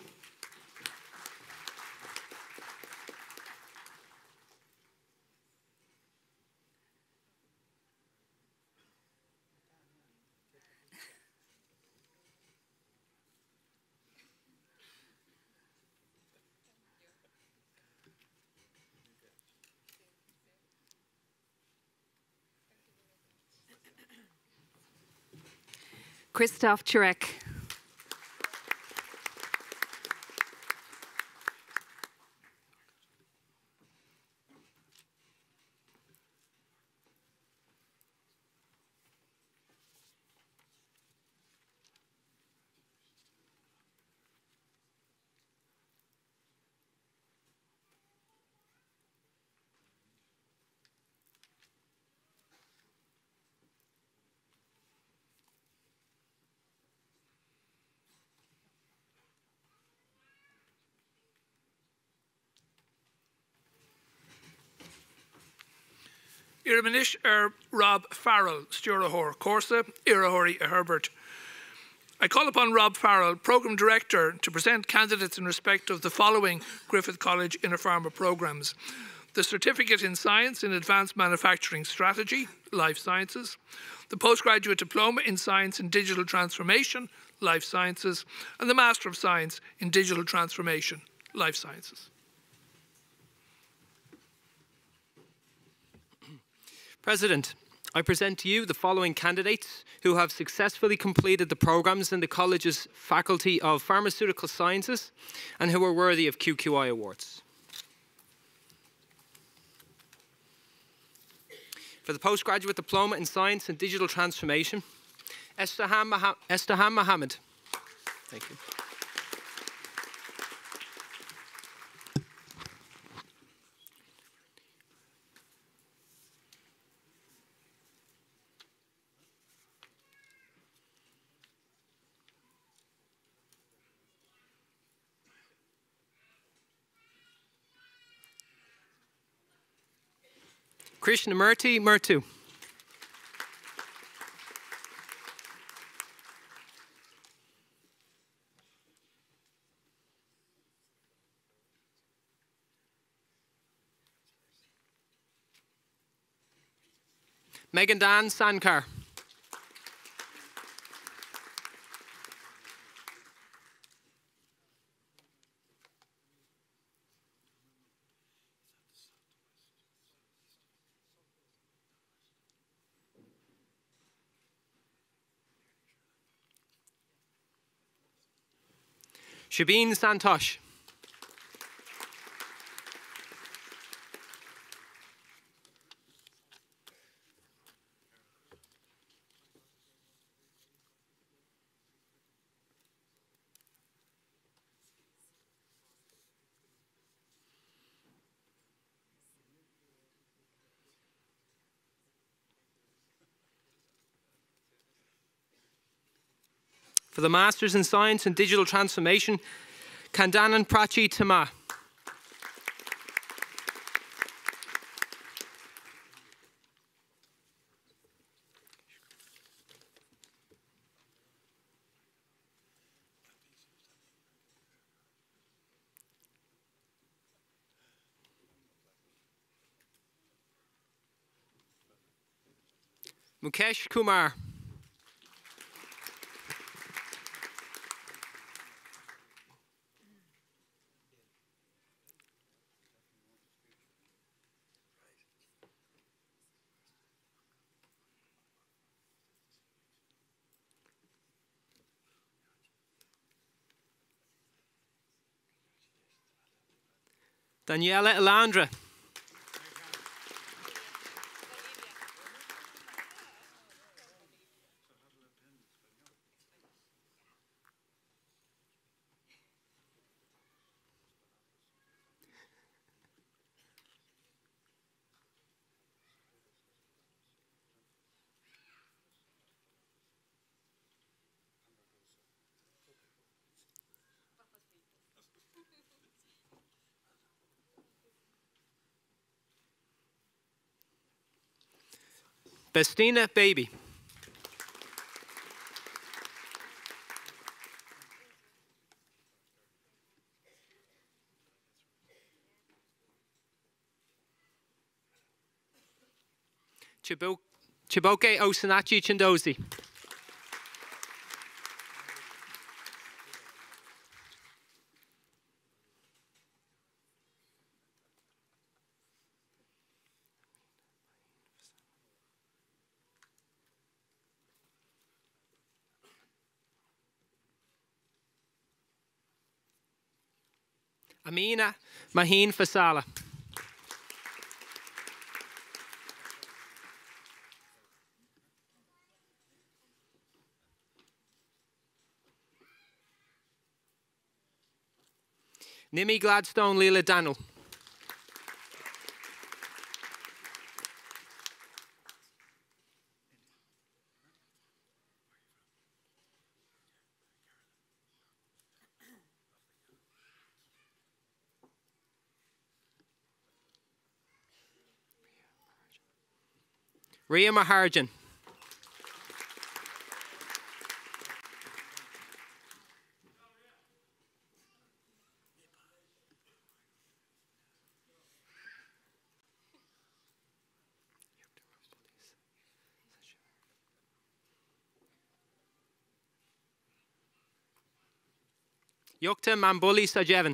Christoph Chirek. Iramanish er Rob Farrell, Sturahor Corsa, Irahori Herbert. I call upon Rob Farrell, Programme Director, to present candidates in respect of the following Griffith College INNOPHARMA programmes. The Certificate in Science in Advanced Manufacturing Strategy, Life Sciences. The Postgraduate Diploma in Science in Digital Transformation, Life Sciences. And the Master of Science in Digital Transformation, Life Sciences. President, I present to you the following candidates who have successfully completed the programmes in the College's Faculty of Pharmaceutical Sciences and who are worthy of Q Q I awards. For the Postgraduate Diploma in Science and Digital Transformation, Estahan Mohammed. Thank you. Krishnamurti Murtu. Megandan Sankar. Shabeen Santosh. For the Masters in Science and Digital Transformation, Kandanan Prachi Tama. Mukesh Kumar. Daniela Elandra. Bestina Baby. Chiboke Osanachi Chindozi. Amina Maheen Fasala. Nimi Gladstone Leela Daniel. Ria Maharjan. Yukta Mambuli Sajevan.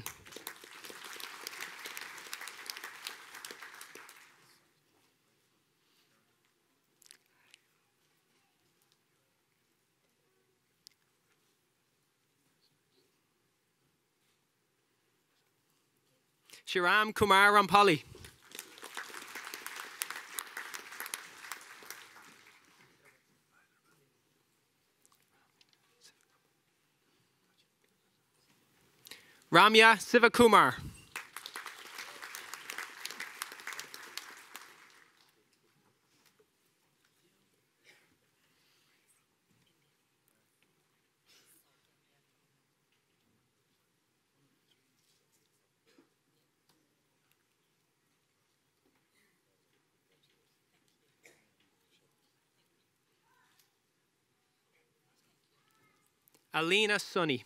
Shiram Kumar Rampali. Ramya Sivakumar. Alina Sunny.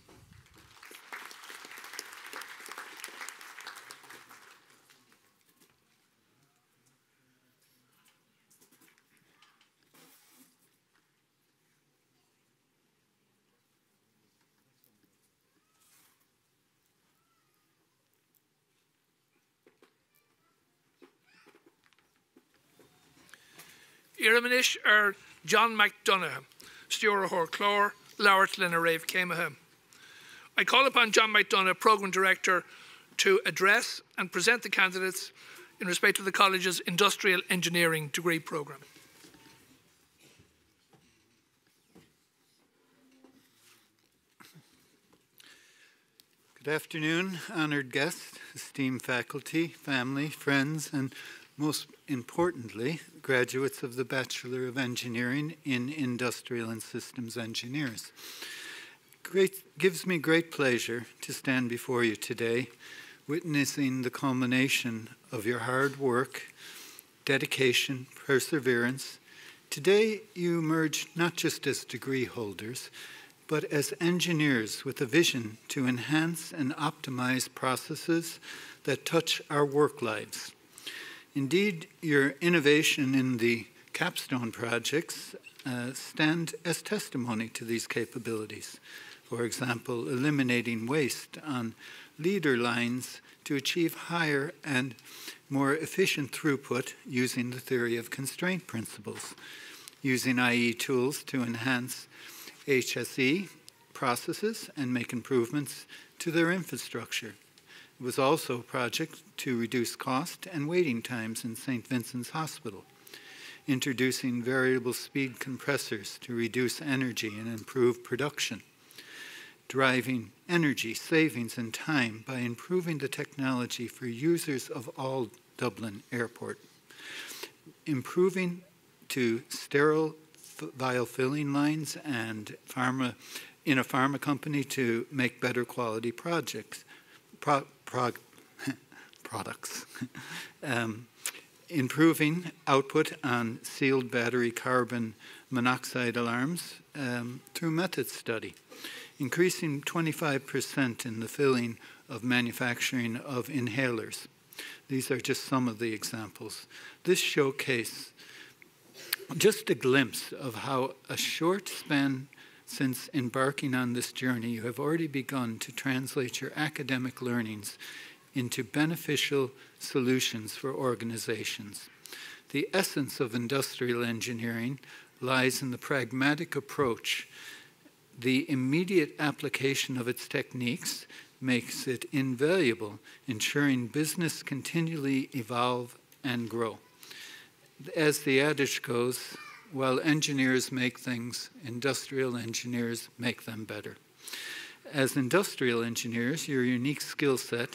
Iramanish er John McDonough, Stewart Chlor, Lauert Lina Rave Camaha. I call upon John McDonough, Programme Director, to address and present the candidates in respect of the college's Industrial Engineering degree programme. Good afternoon, honoured guests, esteemed faculty, family, friends, and most importantly, graduates of the Bachelor of Engineering in Industrial and Systems Engineers. Great, gives me great pleasure to stand before you today, witnessing the culmination of your hard work, dedication, perseverance. Today, you emerge not just as degree holders, but as engineers with a vision to enhance and optimize processes that touch our work lives. Indeed, your innovation in the capstone projects uh, stand as testimony to these capabilities. For example, eliminating waste on leader lines to achieve higher and more efficient throughput using the theory of constraint principles, using I E tools to enhance H S E processes and make improvements to their infrastructure. It was also a project to reduce cost and waiting times in Saint Vincent's Hospital, introducing variable speed compressors to reduce energy and improve production, driving energy savings and time by improving the technology for users of all Dublin Airport, improving to sterile vial filling lines and pharma in a pharma company to make better quality projects, pro, prog, products, um, improving output on sealed battery carbon monoxide alarms um, through method study, increasing twenty-five percent in the filling of manufacturing of inhalers. These are just some of the examples. This showcase just a glimpse of how a short span since embarking on this journey, you have already begun to translate your academic learnings into beneficial solutions for organizations. The essence of industrial engineering lies in the pragmatic approach. The immediate application of its techniques makes it invaluable, ensuring business continually evolve and grow. As the adage goes, while engineers make things, industrial engineers make them better. As industrial engineers, your unique skill set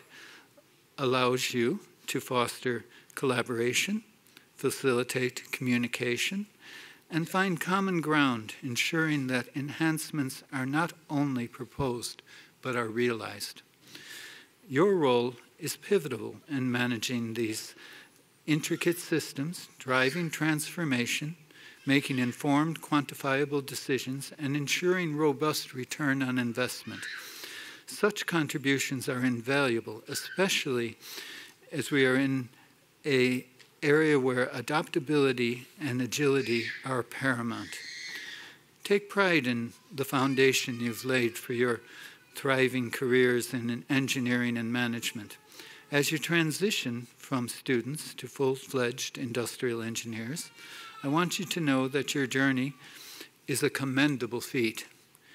allows you to foster collaboration, facilitate communication, and find common ground, ensuring that enhancements are not only proposed, but are realized. Your role is pivotal in managing these intricate systems, driving transformation, making informed, quantifiable decisions, and ensuring robust return on investment. Such contributions are invaluable, especially as we are in an area where adaptability and agility are paramount. Take pride in the foundation you've laid for your thriving careers in engineering and management. As you transition from students to full-fledged industrial engineers, I want you to know that your journey is a commendable feat.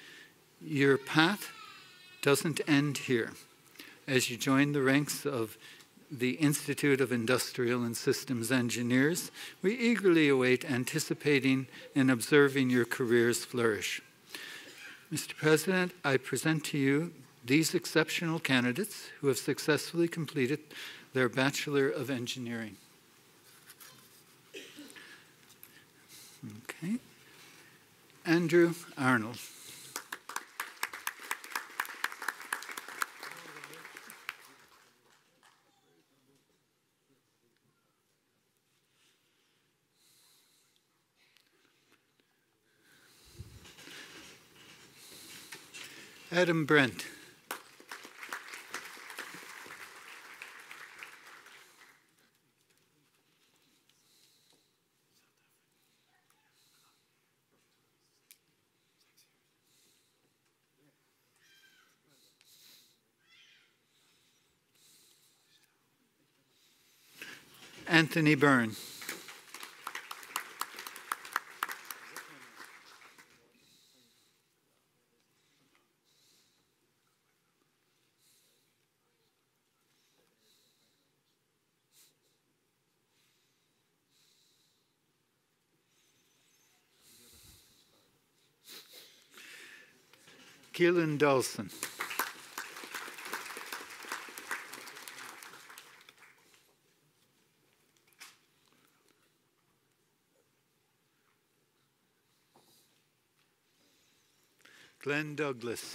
Your path doesn't end here. As you join the ranks of the Institute of Industrial and Systems Engineers, we eagerly await anticipating and observing your careers flourish. Mister President, I present to you these exceptional candidates who have successfully completed their Bachelor of Engineering. Okay. Andrew Arnold. Adam Brent. Anthony Byrne. Keelan Dawson. Glenn Douglas.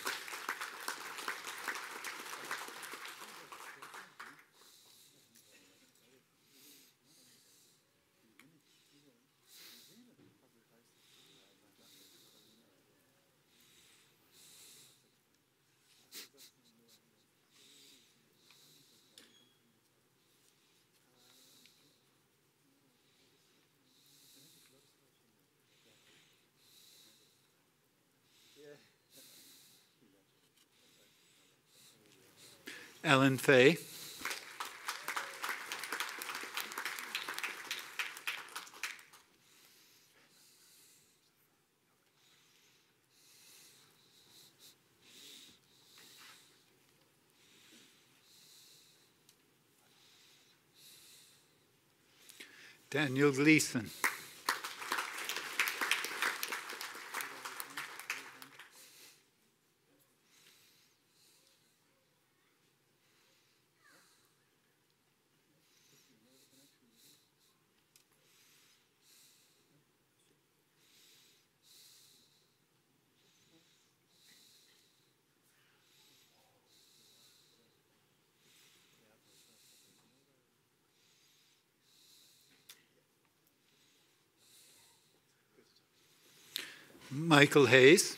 Ellen Fay. Daniel Gleason. Michael Hayes.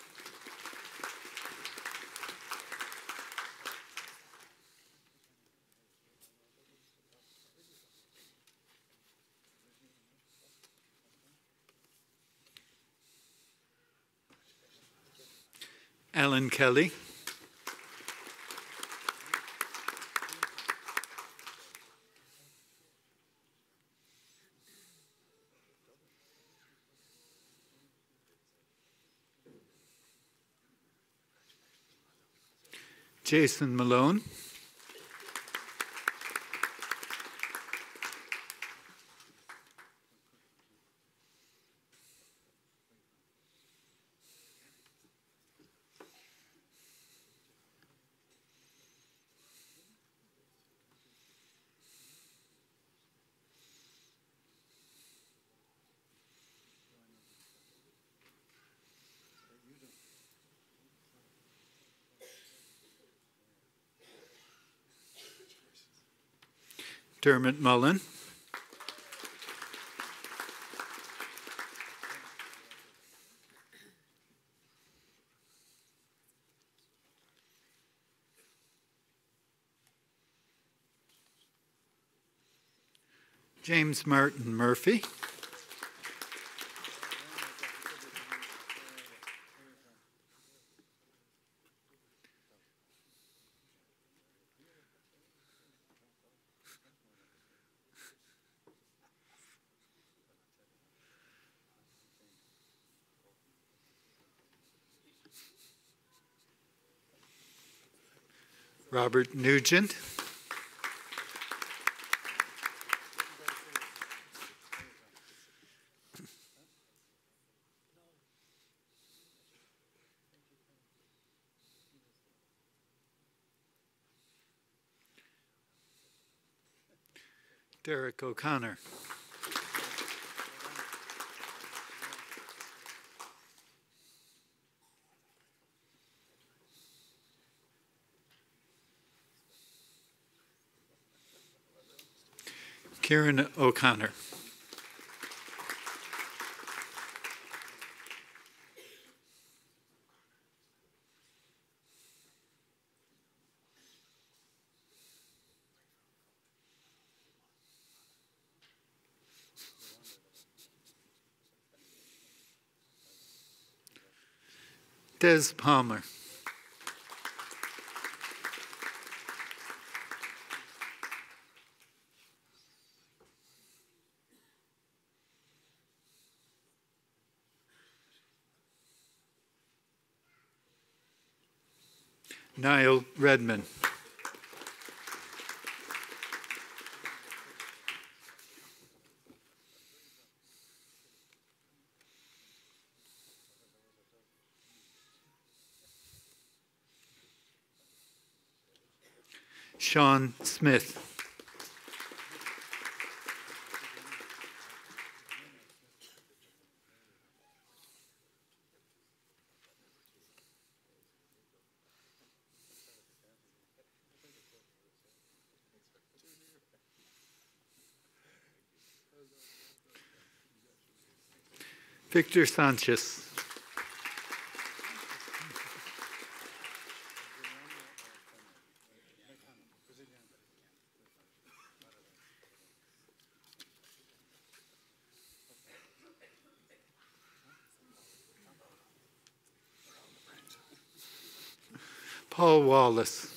Alan Kelly. Jason Malone. Dermot Mullen. James Martin Murphy. Robert Nugent. Derek O'Connor. Kieran O'Connor. Des Palmer. Niall Redman. Sean Smith. Victor Sanchez. Paul Wallace.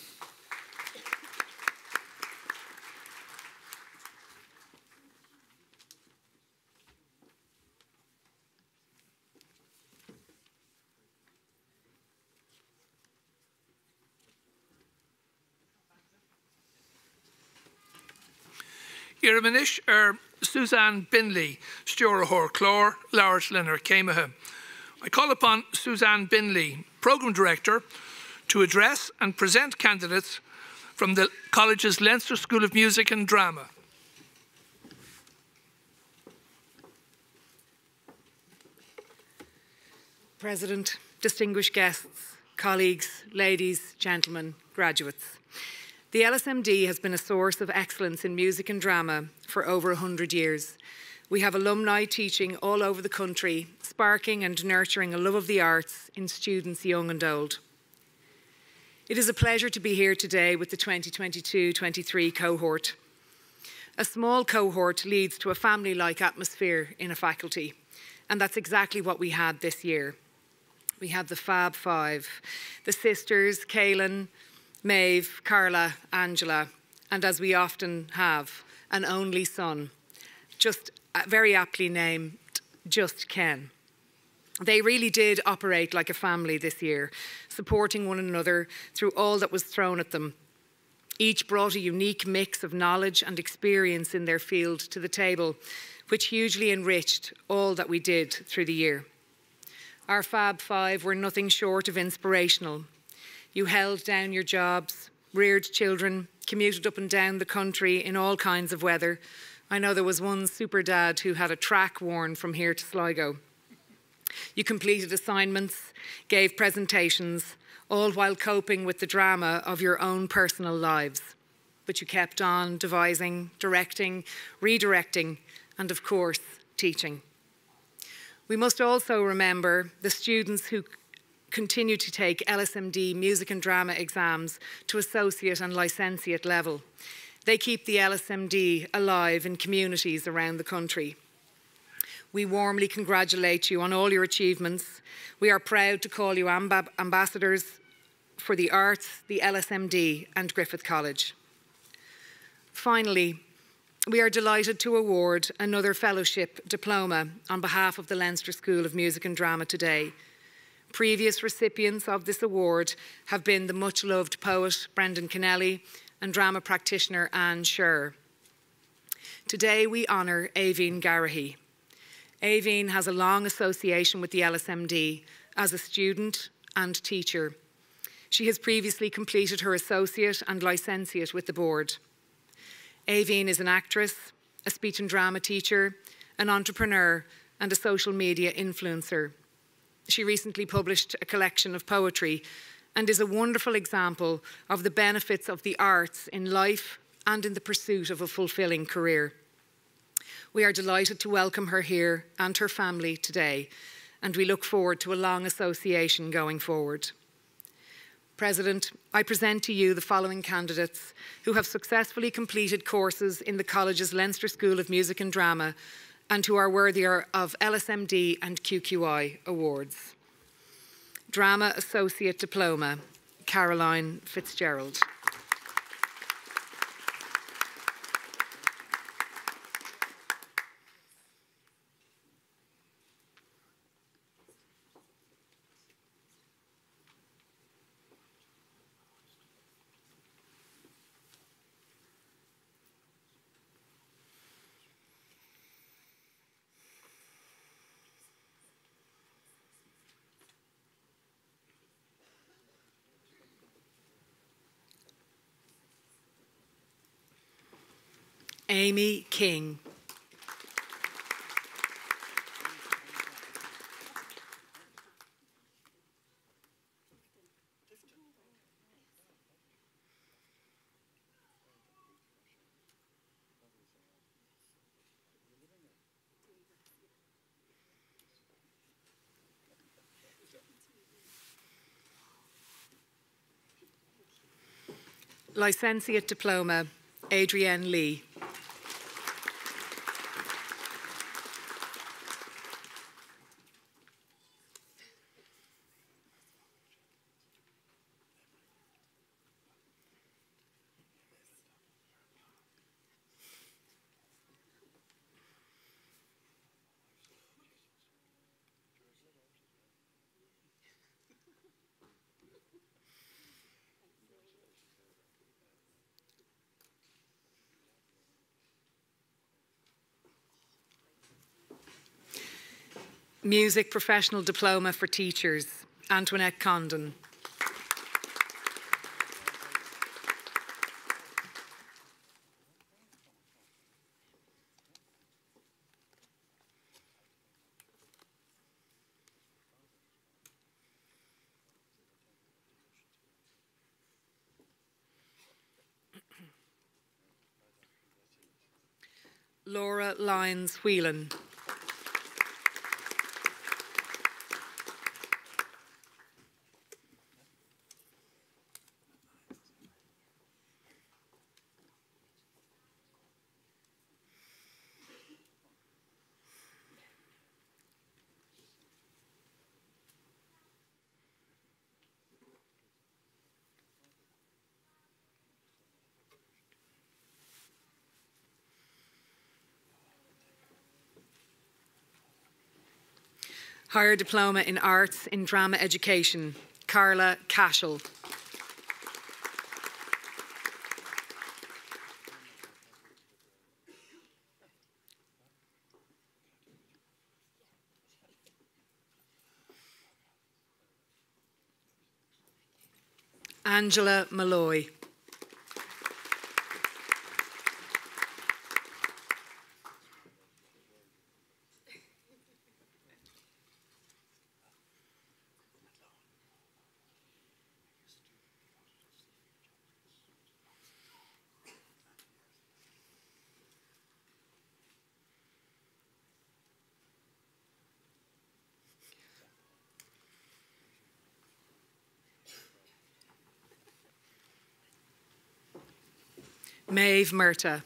Iramanish er Suzanne Binley, Stewart Hor Clore, Lars Linner Kemaha. I call upon Suzanne Binley, Programme Director, to address and present candidates from the college's Leinster School of Music and Drama. President, distinguished guests, colleagues, ladies, gentlemen, graduates. The L S M D has been a source of excellence in music and drama for over one hundred years. We have alumni teaching all over the country, sparking and nurturing a love of the arts in students young and old. It is a pleasure to be here today with the twenty twenty-two twenty-three cohort. A small cohort leads to a family-like atmosphere in a faculty, and that's exactly what we had this year. We had the Fab Five, the sisters, Kaylin, Maeve, Carla, Angela, and as we often have, an only son, just very aptly named Just Ken. They really did operate like a family this year, supporting one another through all that was thrown at them. Each brought a unique mix of knowledge and experience in their field to the table, which hugely enriched all that we did through the year. Our Fab Five were nothing short of inspirational. You held down your jobs, reared children, commuted up and down the country in all kinds of weather. I know there was one super dad who had a track worn from here to Sligo. You completed assignments, gave presentations, all while coping with the drama of your own personal lives. But you kept on devising, directing, redirecting, and of course, teaching. We must also remember the students who continue to take L S M D music and drama exams to associate and licentiate level. They keep the L S M D alive in communities around the country. We warmly congratulate you on all your achievements. We are proud to call you amb- ambassadors for the arts, the L S M D and Griffith College. Finally, we are delighted to award another fellowship diploma on behalf of the Leinster School of Music and Drama today. Previous recipients of this award have been the much-loved poet Brendan Kennelly and drama practitioner Anne Sher. Today we honour Aoibhinn Garahy. Aoibhinn has a long association with the L S M D as a student and teacher. She has previously completed her associate and licentiate with the board. Aoibhinn is an actress, a speech and drama teacher, an entrepreneur and a social media influencer. She recently published a collection of poetry and is a wonderful example of the benefits of the arts in life and in the pursuit of a fulfilling career. We are delighted to welcome her here and her family today, and we look forward to a long association going forward. President, I present to you the following candidates who have successfully completed courses in the college's Leinster School of Music and Drama and who are worthy of L S M D and Q Q I awards. Drama Associate Diploma, Caroline Fitzgerald. Amy King. Licentiate Diploma, Adrienne Lee. Music Professional Diploma for Teachers, Antoinette Condon. Laura Lyons Whelan. Higher Diploma in Arts in Drama Education, Carla Cashel. Angela Malloy. Maeve Murta.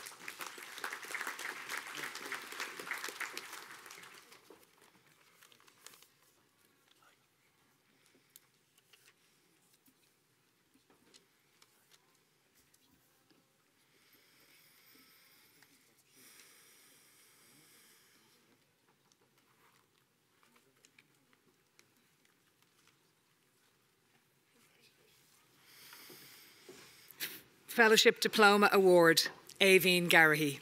Fellowship Diploma Award, Aveen Garahy.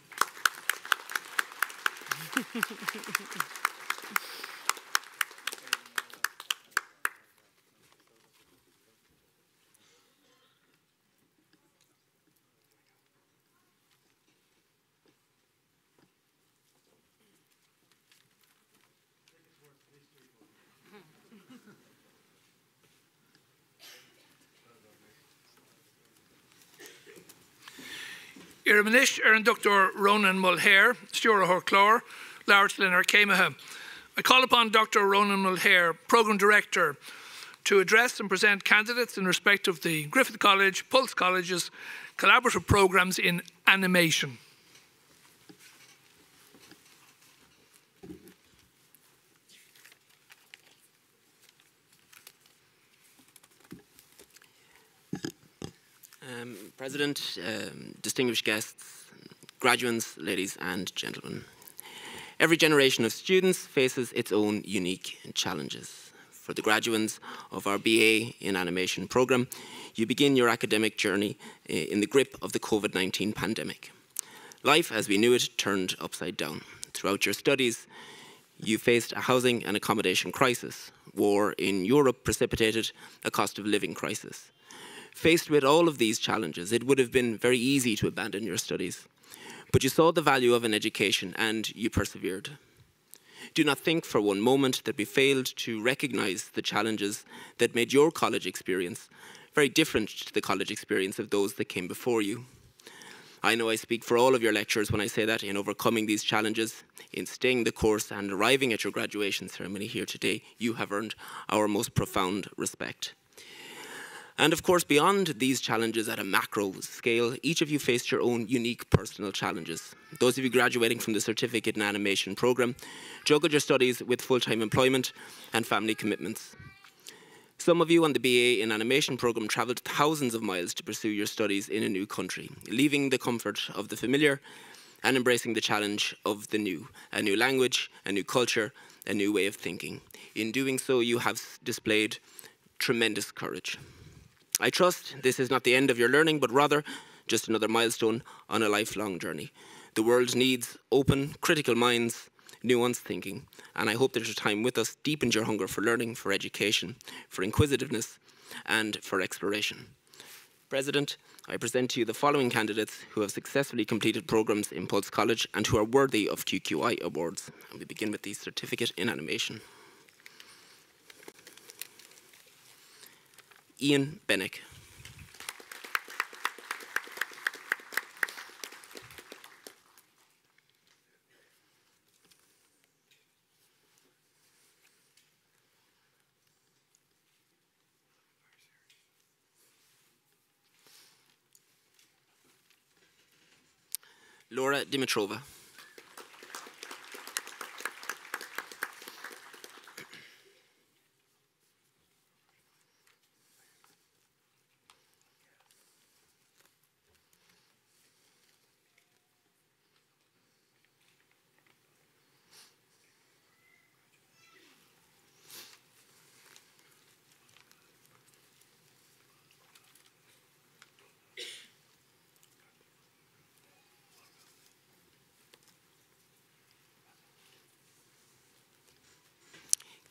Irmanish Erin Doctor Ronan Mulhare, Stewart Horclore, Lartlin Kemaha. I call upon Doctor Ronan Mulhare, Programme Director, to address and present candidates in respect of the Griffith College, Pulse College's collaborative programmes in animation. Um, President, um, distinguished guests, graduates, ladies and gentlemen. Every generation of students faces its own unique challenges. For the graduates of our B A in Animation programme, you begin your academic journey in the grip of the COVID nineteen pandemic. Life as we knew it turned upside down. Throughout your studies, you faced a housing and accommodation crisis. War in Europe precipitated a cost of living crisis. Faced with all of these challenges, it would have been very easy to abandon your studies. But you saw the value of an education and you persevered. Do not think for one moment that we failed to recognise the challenges that made your college experience very different to the college experience of those that came before you. I know I speak for all of your lecturers when I say that in overcoming these challenges, in staying the course and arriving at your graduation ceremony here today, you have earned our most profound respect. And of course, beyond these challenges at a macro scale, each of you faced your own unique personal challenges. Those of you graduating from the Certificate in Animation programme juggled your studies with full-time employment and family commitments. Some of you on the B A in Animation programme travelled thousands of miles to pursue your studies in a new country, leaving the comfort of the familiar and embracing the challenge of the new, a new language, a new culture, a new way of thinking. In doing so, you have displayed tremendous courage. I trust this is not the end of your learning, but rather just another milestone on a lifelong journey. The world needs open, critical minds, nuanced thinking, and I hope that your time with us deepens your hunger for learning, for education, for inquisitiveness, and for exploration. President, I present to you the following candidates who have successfully completed programmes in Pulse College and who are worthy of Q Q I awards. And we begin with the Certificate in Animation. Ian Bennick. Laura Dimitrova.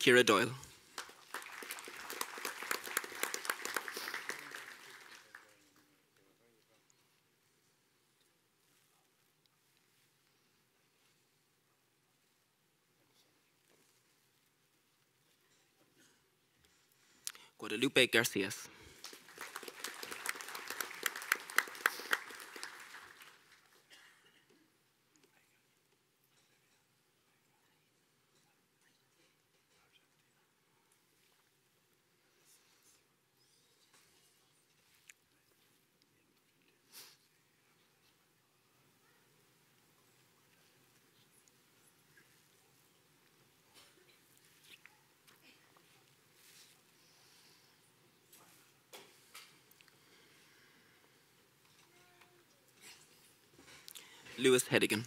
Ciara Doyle. Guadalupe Garcias. Lewis Hedigan.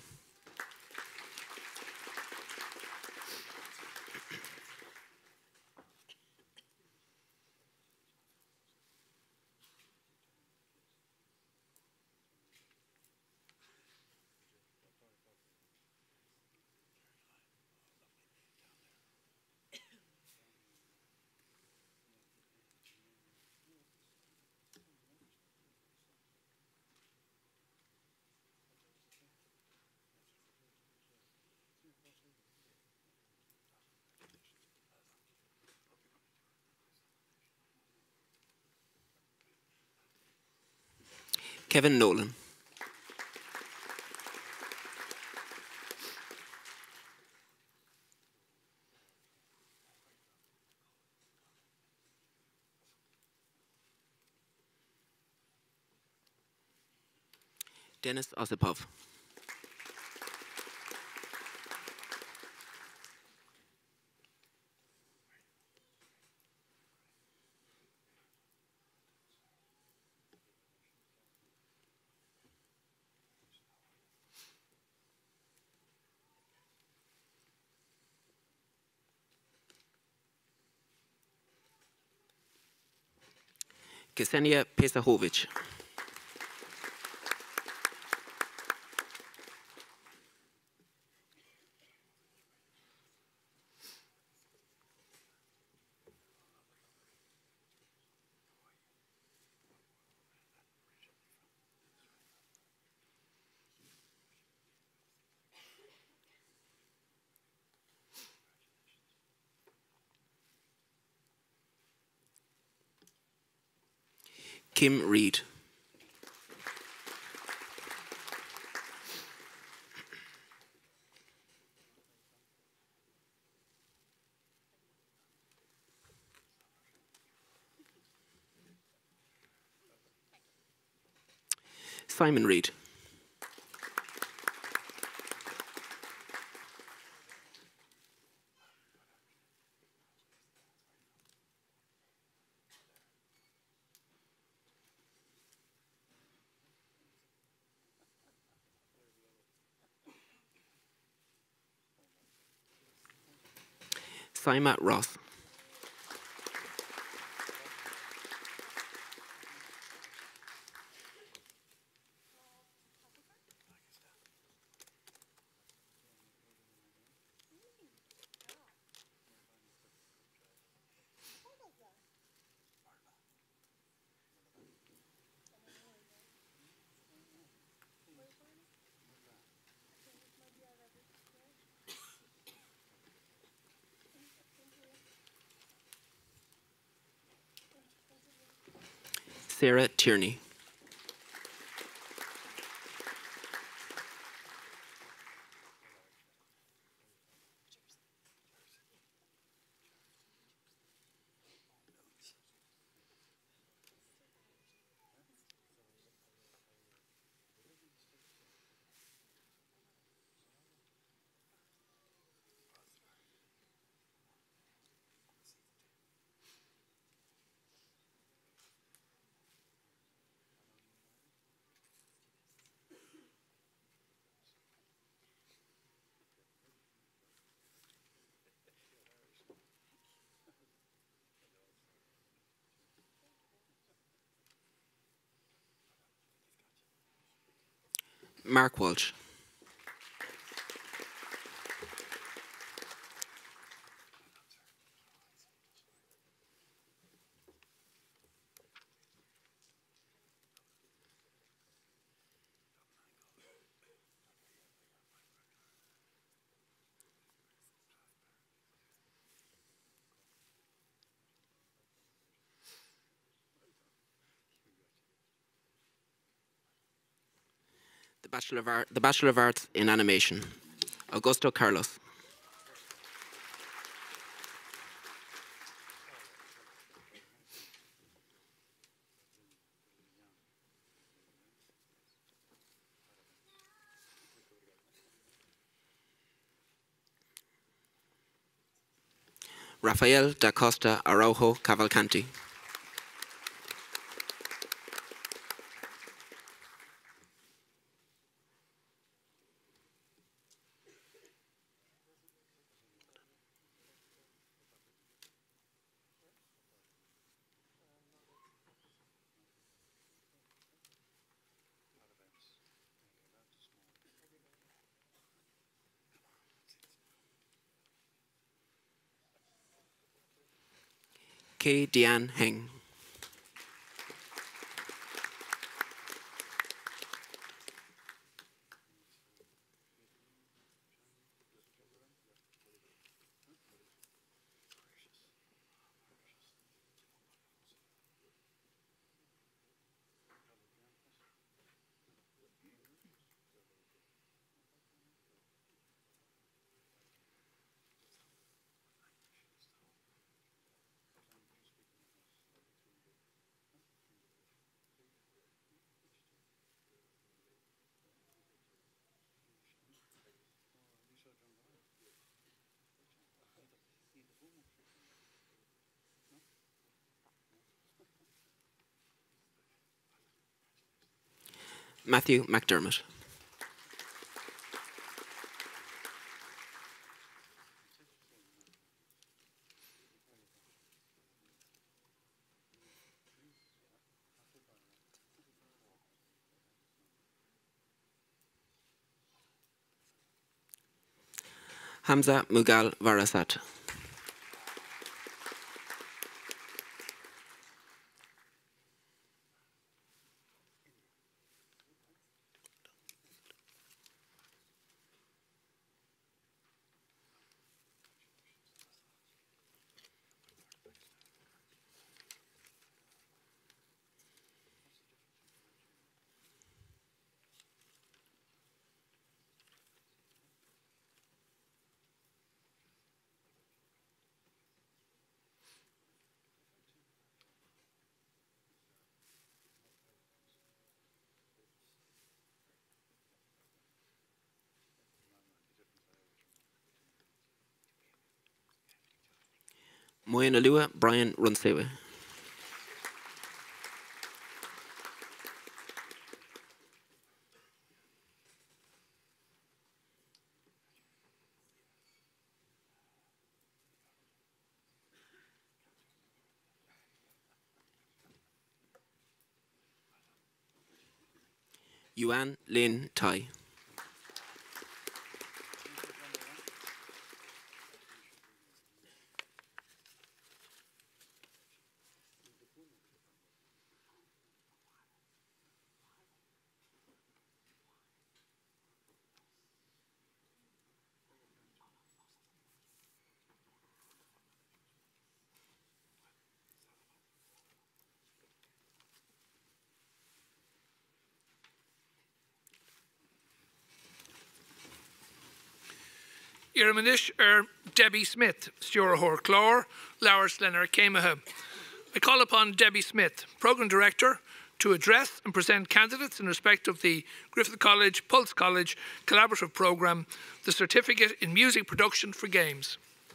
Kevin Nolan. Denis Osipov. Ksenia Pesahovic. Kim Reed. Simon Reed. Saima Ross. Sarah Tierney. Mark Walsh. Bachelor of Art, the Bachelor of Arts in Animation, Augusto Carlos. Rafael da Costa Araujo Cavalcanti. K. Dian Heng. Matthew McDermott. Hamza Mughal Varasat. Moyanalua Brian Runsewe. Yuan Lin Tai. Iramanish er Debbie Smith, Stewart Hor Clore, Lowers Lenner Kemaha. I call upon Debbie Smith, Programme Director, to address and present candidates in respect of the Griffith College, Pulse College Collaborative Programme, the Certificate in Music Production for Games.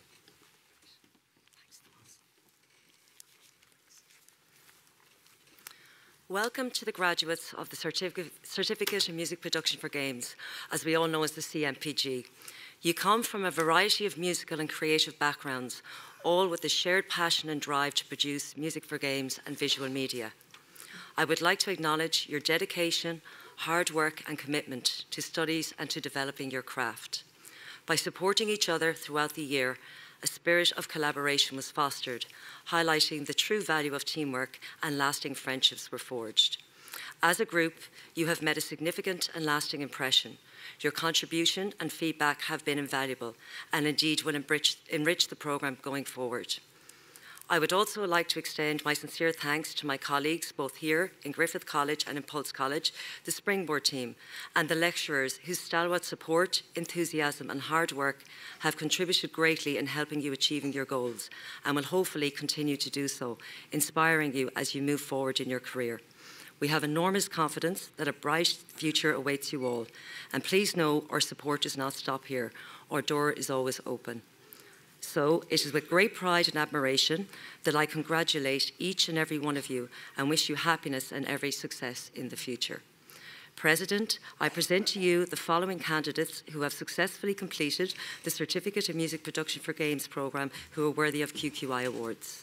Welcome to the graduates of the Certificate, Certificate in Music Production for Games, as we all know as the C M P G. You come from a variety of musical and creative backgrounds, all with a shared passion and drive to produce music for games and visual media. I would like to acknowledge your dedication, hard work and commitment to studies and to developing your craft. By supporting each other throughout the year, a spirit of collaboration was fostered, highlighting the true value of teamwork, and lasting friendships were forged. As a group, you have made a significant and lasting impression. Your contribution and feedback have been invaluable and indeed will enrich, enrich the programme going forward. I would also like to extend my sincere thanks to my colleagues, both here in Griffith College and in Pulse College, the Springboard team, and the lecturers whose stalwart support, enthusiasm and hard work have contributed greatly in helping you achieving your goals and will hopefully continue to do so, inspiring you as you move forward in your career. We have enormous confidence that a bright future awaits you all, and please know our support does not stop here. Our door is always open. So it is with great pride and admiration that I congratulate each and every one of you and wish you happiness and every success in the future. President, I present to you the following candidates who have successfully completed the Certificate in Music Production for Games programme who are worthy of Q Q I awards.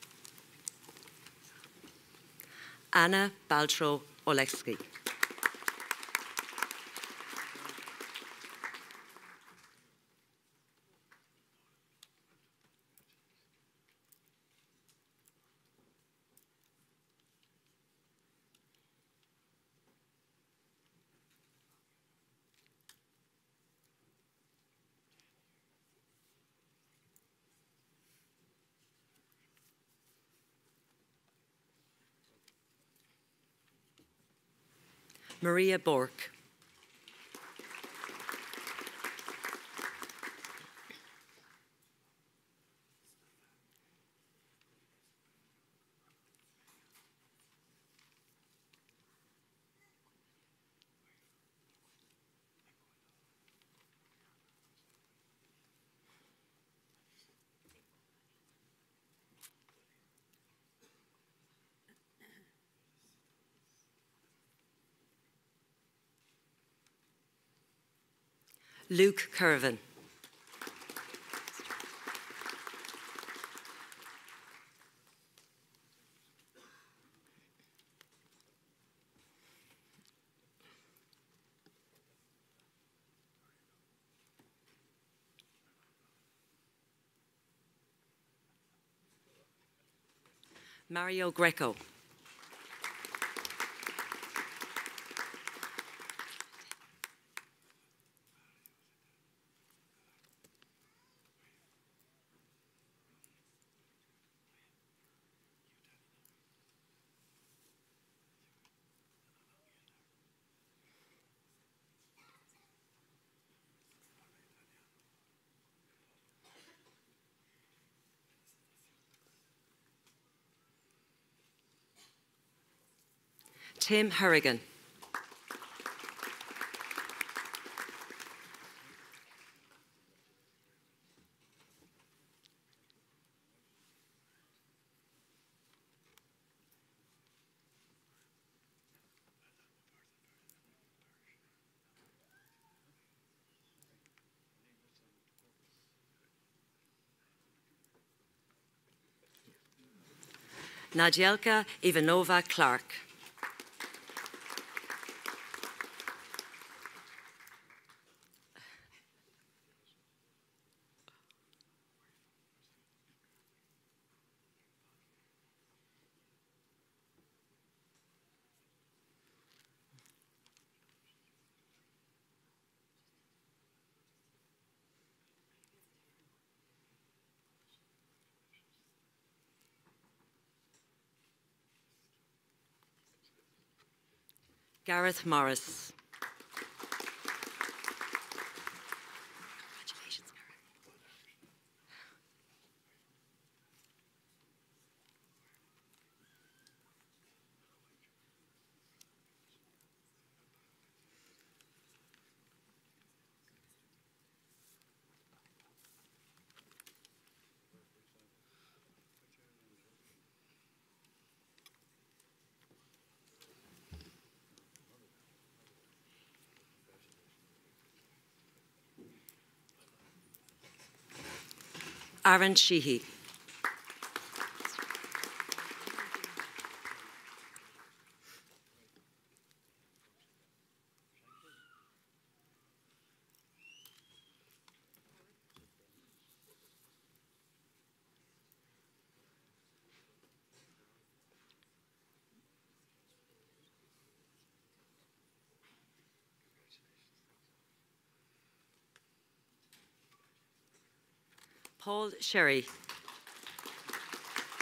Anna Baltro-Oleksky. Maria Bork. Luke Curvin. Mario Greco. Tim Harrigan. Nadielka Ivanova Clark. Gareth Morris. Congratulations, Gareth. Aaron Sheehy. Paul Sherry.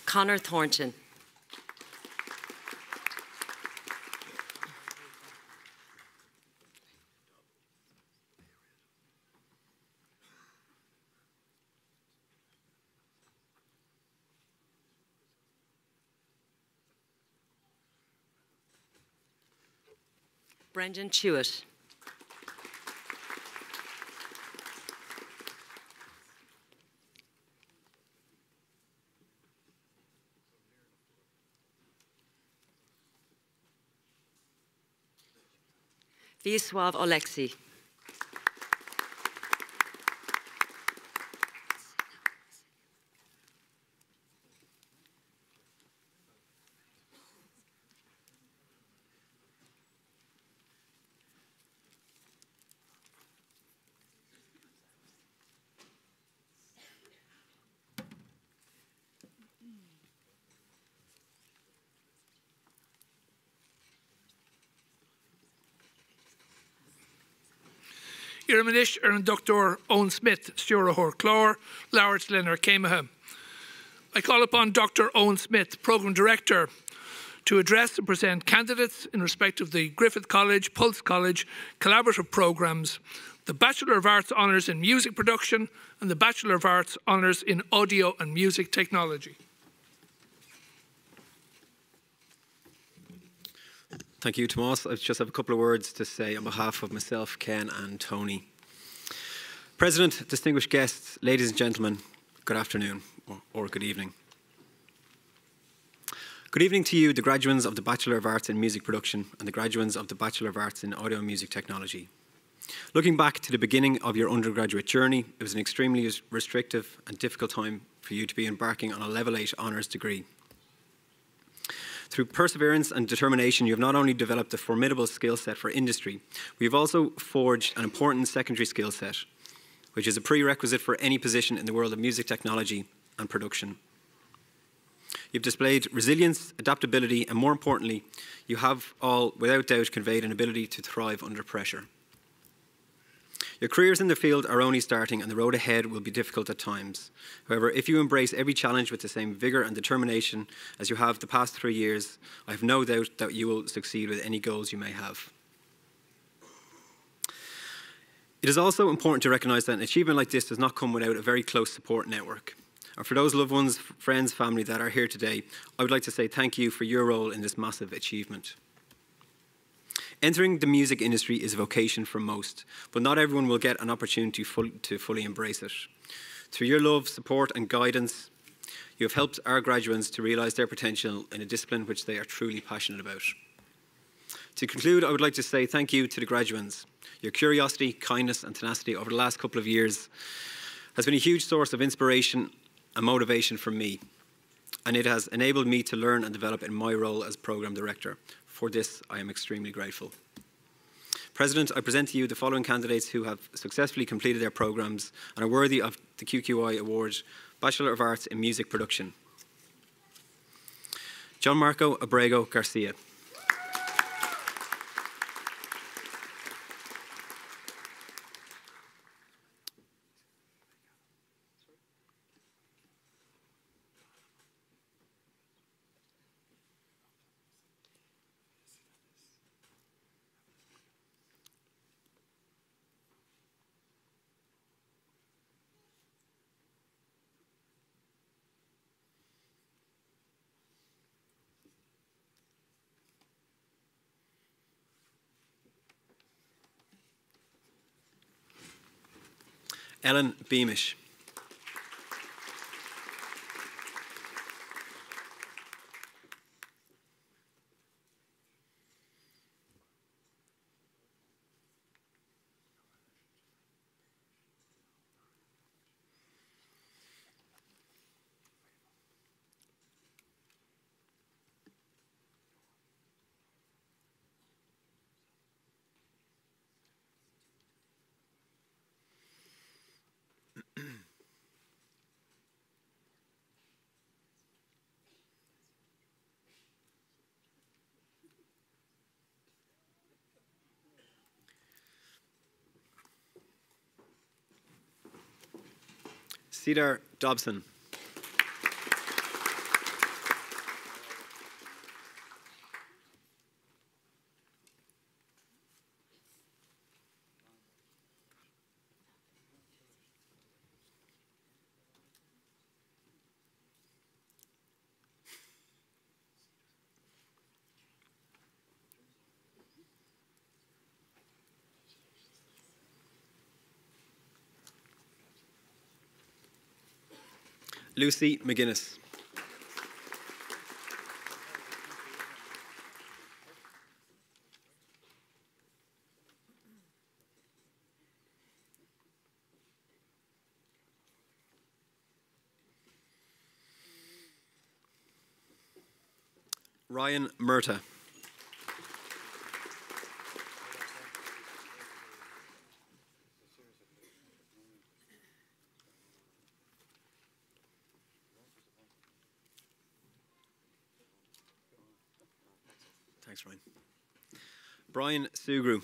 Conor Thornton. Brendan Chewett. Wisław Oleksy. Iramanish Erin Doctor Owen Smith, Stewart Hor Clore, Laureate Leonard Camaha. I call upon Doctor Owen Smith, Programme Director, to address and present candidates in respect of the Griffith College, Pulse College collaborative programmes, the Bachelor of Arts Honours in Music Production and the Bachelor of Arts Honours in Audio and Music Technology. Thank you, Tomas. I just have a couple of words to say on behalf of myself, Ken and Tony. President, distinguished guests, ladies and gentlemen, good afternoon or, or good evening. Good evening to you, the graduates of the Bachelor of Arts in Music Production and the graduates of the Bachelor of Arts in Audio and Music Technology. Looking back to the beginning of your undergraduate journey, it was an extremely restrictive and difficult time for you to be embarking on a level eight honours degree. Through perseverance and determination, you have not only developed a formidable skill set for industry, we have also forged an important secondary skill set, which is a prerequisite for any position in the world of music technology and production. You've displayed resilience, adaptability, and more importantly, you have all, without doubt, conveyed an ability to thrive under pressure. Your careers in the field are only starting and the road ahead will be difficult at times. However, if you embrace every challenge with the same vigour and determination as you have the past three years, I have no doubt that you will succeed with any goals you may have. It is also important to recognise that an achievement like this does not come without a very close support network. And for those loved ones, friends, family that are here today, I would like to say thank you for your role in this massive achievement. Entering the music industry is a vocation for most, but not everyone will get an opportunity full, to fully embrace it. Through your love, support and guidance, you have helped our graduates to realise their potential in a discipline which they are truly passionate about. To conclude, I would like to say thank you to the graduates. Your curiosity, kindness and tenacity over the last couple of years has been a huge source of inspiration and motivation for me, and it has enabled me to learn and develop in my role as Programme Director. For this, I am extremely grateful. President, I present to you the following candidates who have successfully completed their programmes and are worthy of the Q Q I Award, Bachelor of Arts in Music Production. John Marco Abrego Garcia. Ellen Beamish. Cedar Dobson. Lucy McGuinness. Ryan Murta. Thanks, Ryan. Brian Sugru.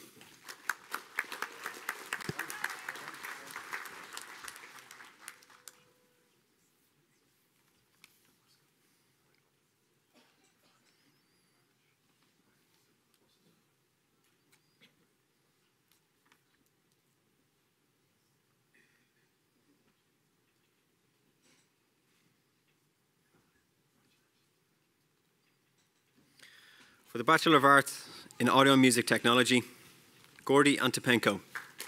For the Bachelor of Arts in Audio and Music Technology, Gordy Antipenko.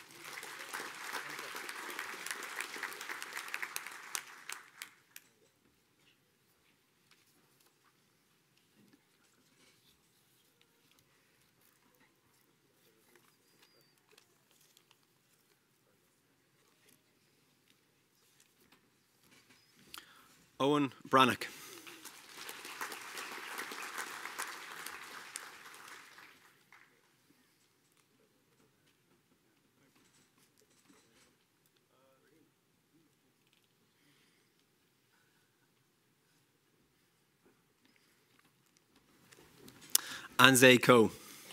Owen Brannock. Anze Ko.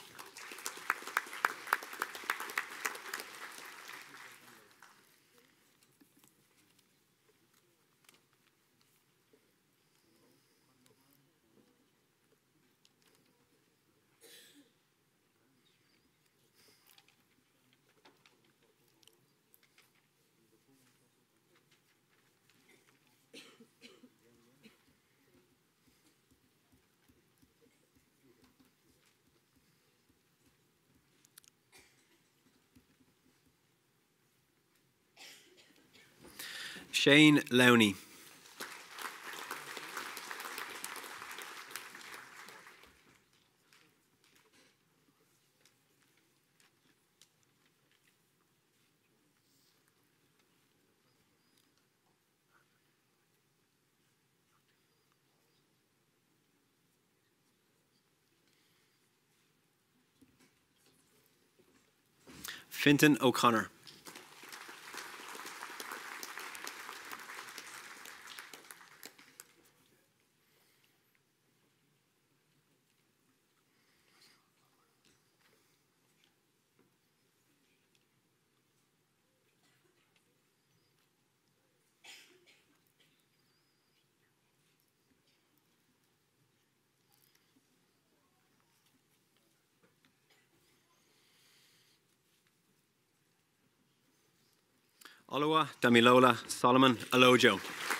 Shane Lowney. Fintan O'Connor. Oluwa Damilola Solomon Alojo.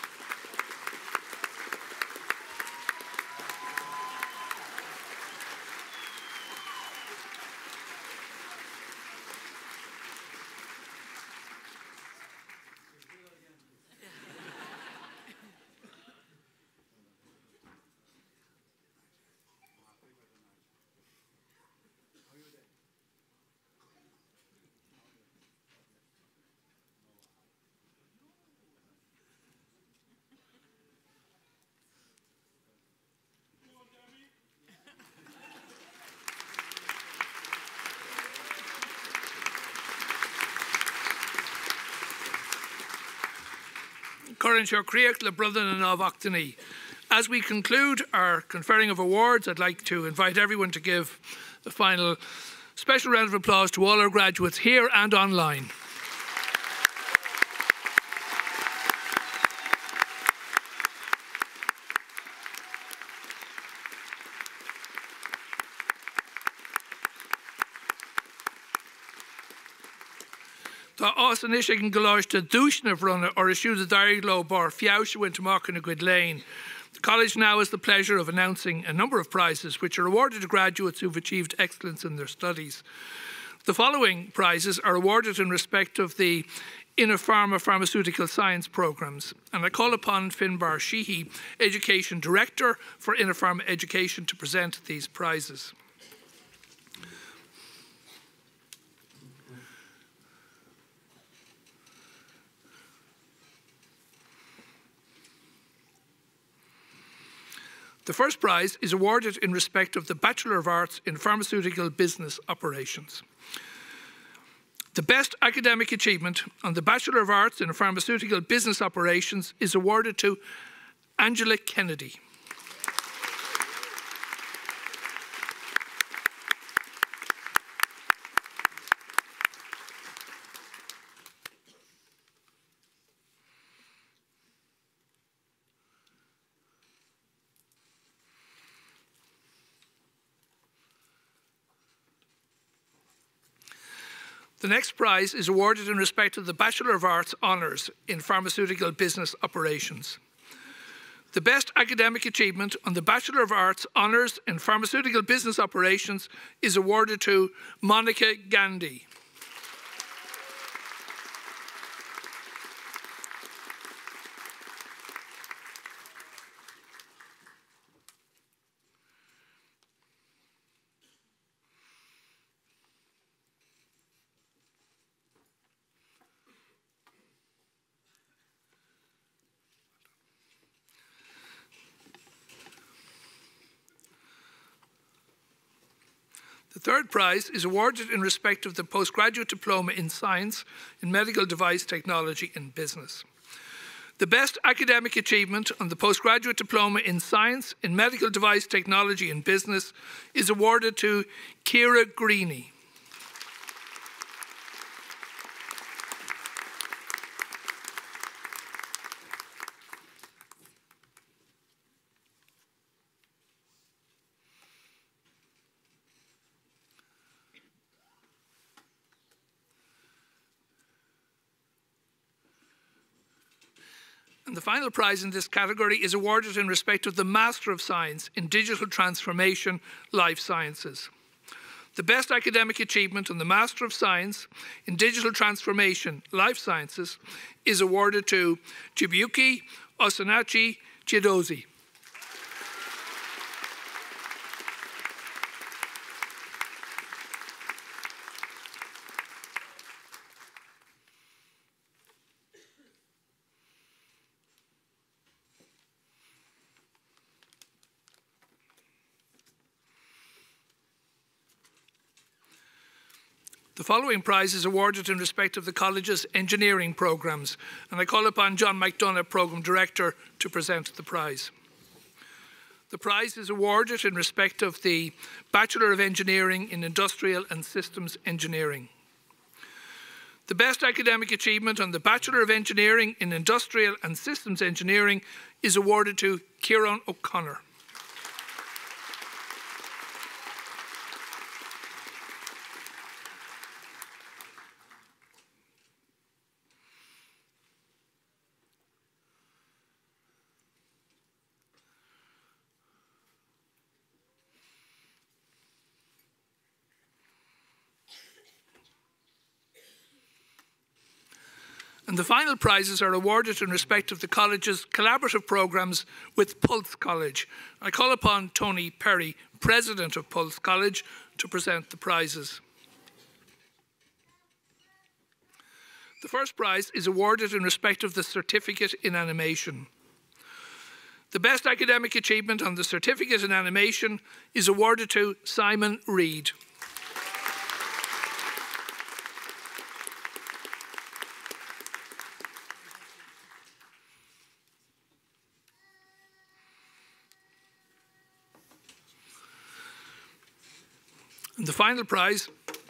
Current your Creac le Brother and of Octany. As we conclude our conferring of awards, I'd like to invite everyone to give the final special round of applause to all our graduates here and online. Tá os an isig an goláiste dúisna bhrunna or a siúd a dairglo bar fiáise went to mark in a good lane. The college now has the pleasure of announcing a number of prizes which are awarded to graduates who've achieved excellence in their studies. The following prizes are awarded in respect of the INNOPHARMA Pharmaceutical Science Programmes. And I call upon Finbar Sheehy, Education Director for INNOPHARMA Education, to present these prizes. The first prize is awarded in respect of the Bachelor of Arts in Pharmaceutical Business Operations. The best academic achievement on the Bachelor of Arts in Pharmaceutical Business Operations is awarded to Angela Kennedy. The next prize is awarded in respect of the Bachelor of Arts Honours in Pharmaceutical Business Operations. The best academic achievement on the Bachelor of Arts Honours in Pharmaceutical Business Operations is awarded to Monica Gandhi. The third prize is awarded in respect of the Postgraduate Diploma in Science in Medical Device Technology and Business. The best academic achievement on the Postgraduate Diploma in Science in Medical Device Technology and Business is awarded to Ciara Greeny. And the final prize in this category is awarded in respect of the Master of Science in Digital Transformation Life Sciences. The best academic achievement on the Master of Science in Digital Transformation Life Sciences is awarded to Chibuki Osanachi Chidozi. The following prize is awarded in respect of the college's engineering programmes, and I call upon John McDonough, Programme Director, to present the prize. The prize is awarded in respect of the Bachelor of Engineering in Industrial and Systems Engineering. The best academic achievement on the Bachelor of Engineering in Industrial and Systems Engineering is awarded to Kieran O'Connor. And the final prizes are awarded in respect of the college's collaborative programmes with Pulse College. I call upon Tony Perry, President of Pulse College, to present the prizes. The first prize is awarded in respect of the Certificate in Animation. The best academic achievement on the Certificate in Animation is awarded to Simon Reid. And the final prize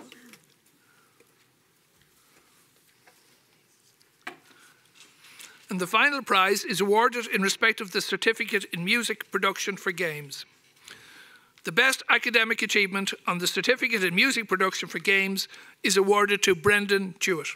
and the final prize is awarded in respect of the Certificate in Music Production for Games. The best academic achievement on the Certificate in Music Production for Games is awarded to Brendan Jewett.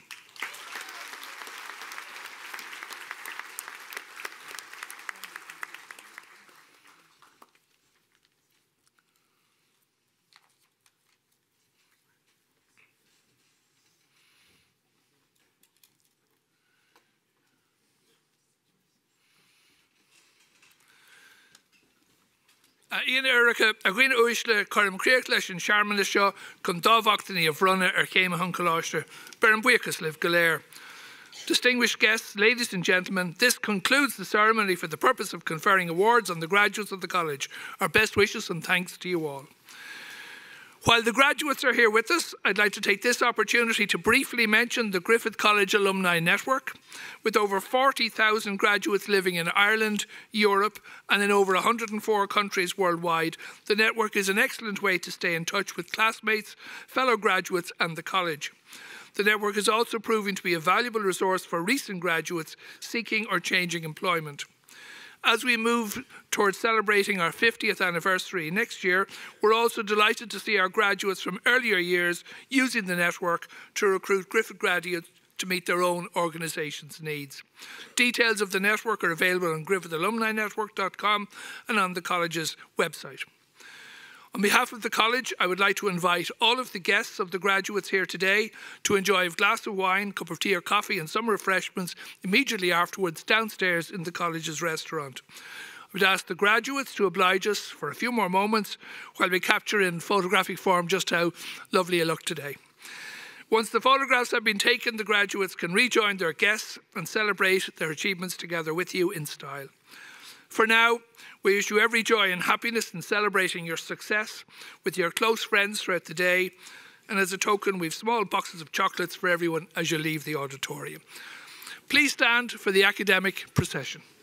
Ian Erica, a gwine uisle, Corim Creach leis an Sharman Lishaw, con Dovachtaní of Runna er Came Hunkalashter, Bern Buicas live Galer. Distinguished guests, ladies and gentlemen, this concludes the ceremony for the purpose of conferring awards on the graduates of the college. Our best wishes and thanks to you all. While the graduates are here with us, I'd like to take this opportunity to briefly mention the Griffith College Alumni Network. With over forty thousand graduates living in Ireland, Europe, and in over one hundred and four countries worldwide, the network is an excellent way to stay in touch with classmates, fellow graduates, and the college. The network is also proving to be a valuable resource for recent graduates seeking or changing employment. As we move towards celebrating our fiftieth anniversary next year, we're also delighted to see our graduates from earlier years using the network to recruit Griffith graduates to meet their own organisation's needs. Details of the network are available on griffith alumni network dot com and on the college's website. On behalf of the college, I would like to invite all of the guests of the graduates here today to enjoy a glass of wine, cup of tea or coffee and some refreshments immediately afterwards downstairs in the college's restaurant. I would ask the graduates to oblige us for a few more moments while we capture in photographic form just how lovely you look today. Once the photographs have been taken, the graduates can rejoin their guests and celebrate their achievements together with you in style. For now, we wish you every joy and happiness in celebrating your success with your close friends throughout the day. And as a token, we've small boxes of chocolates for everyone as you leave the auditorium. Please stand for the academic procession.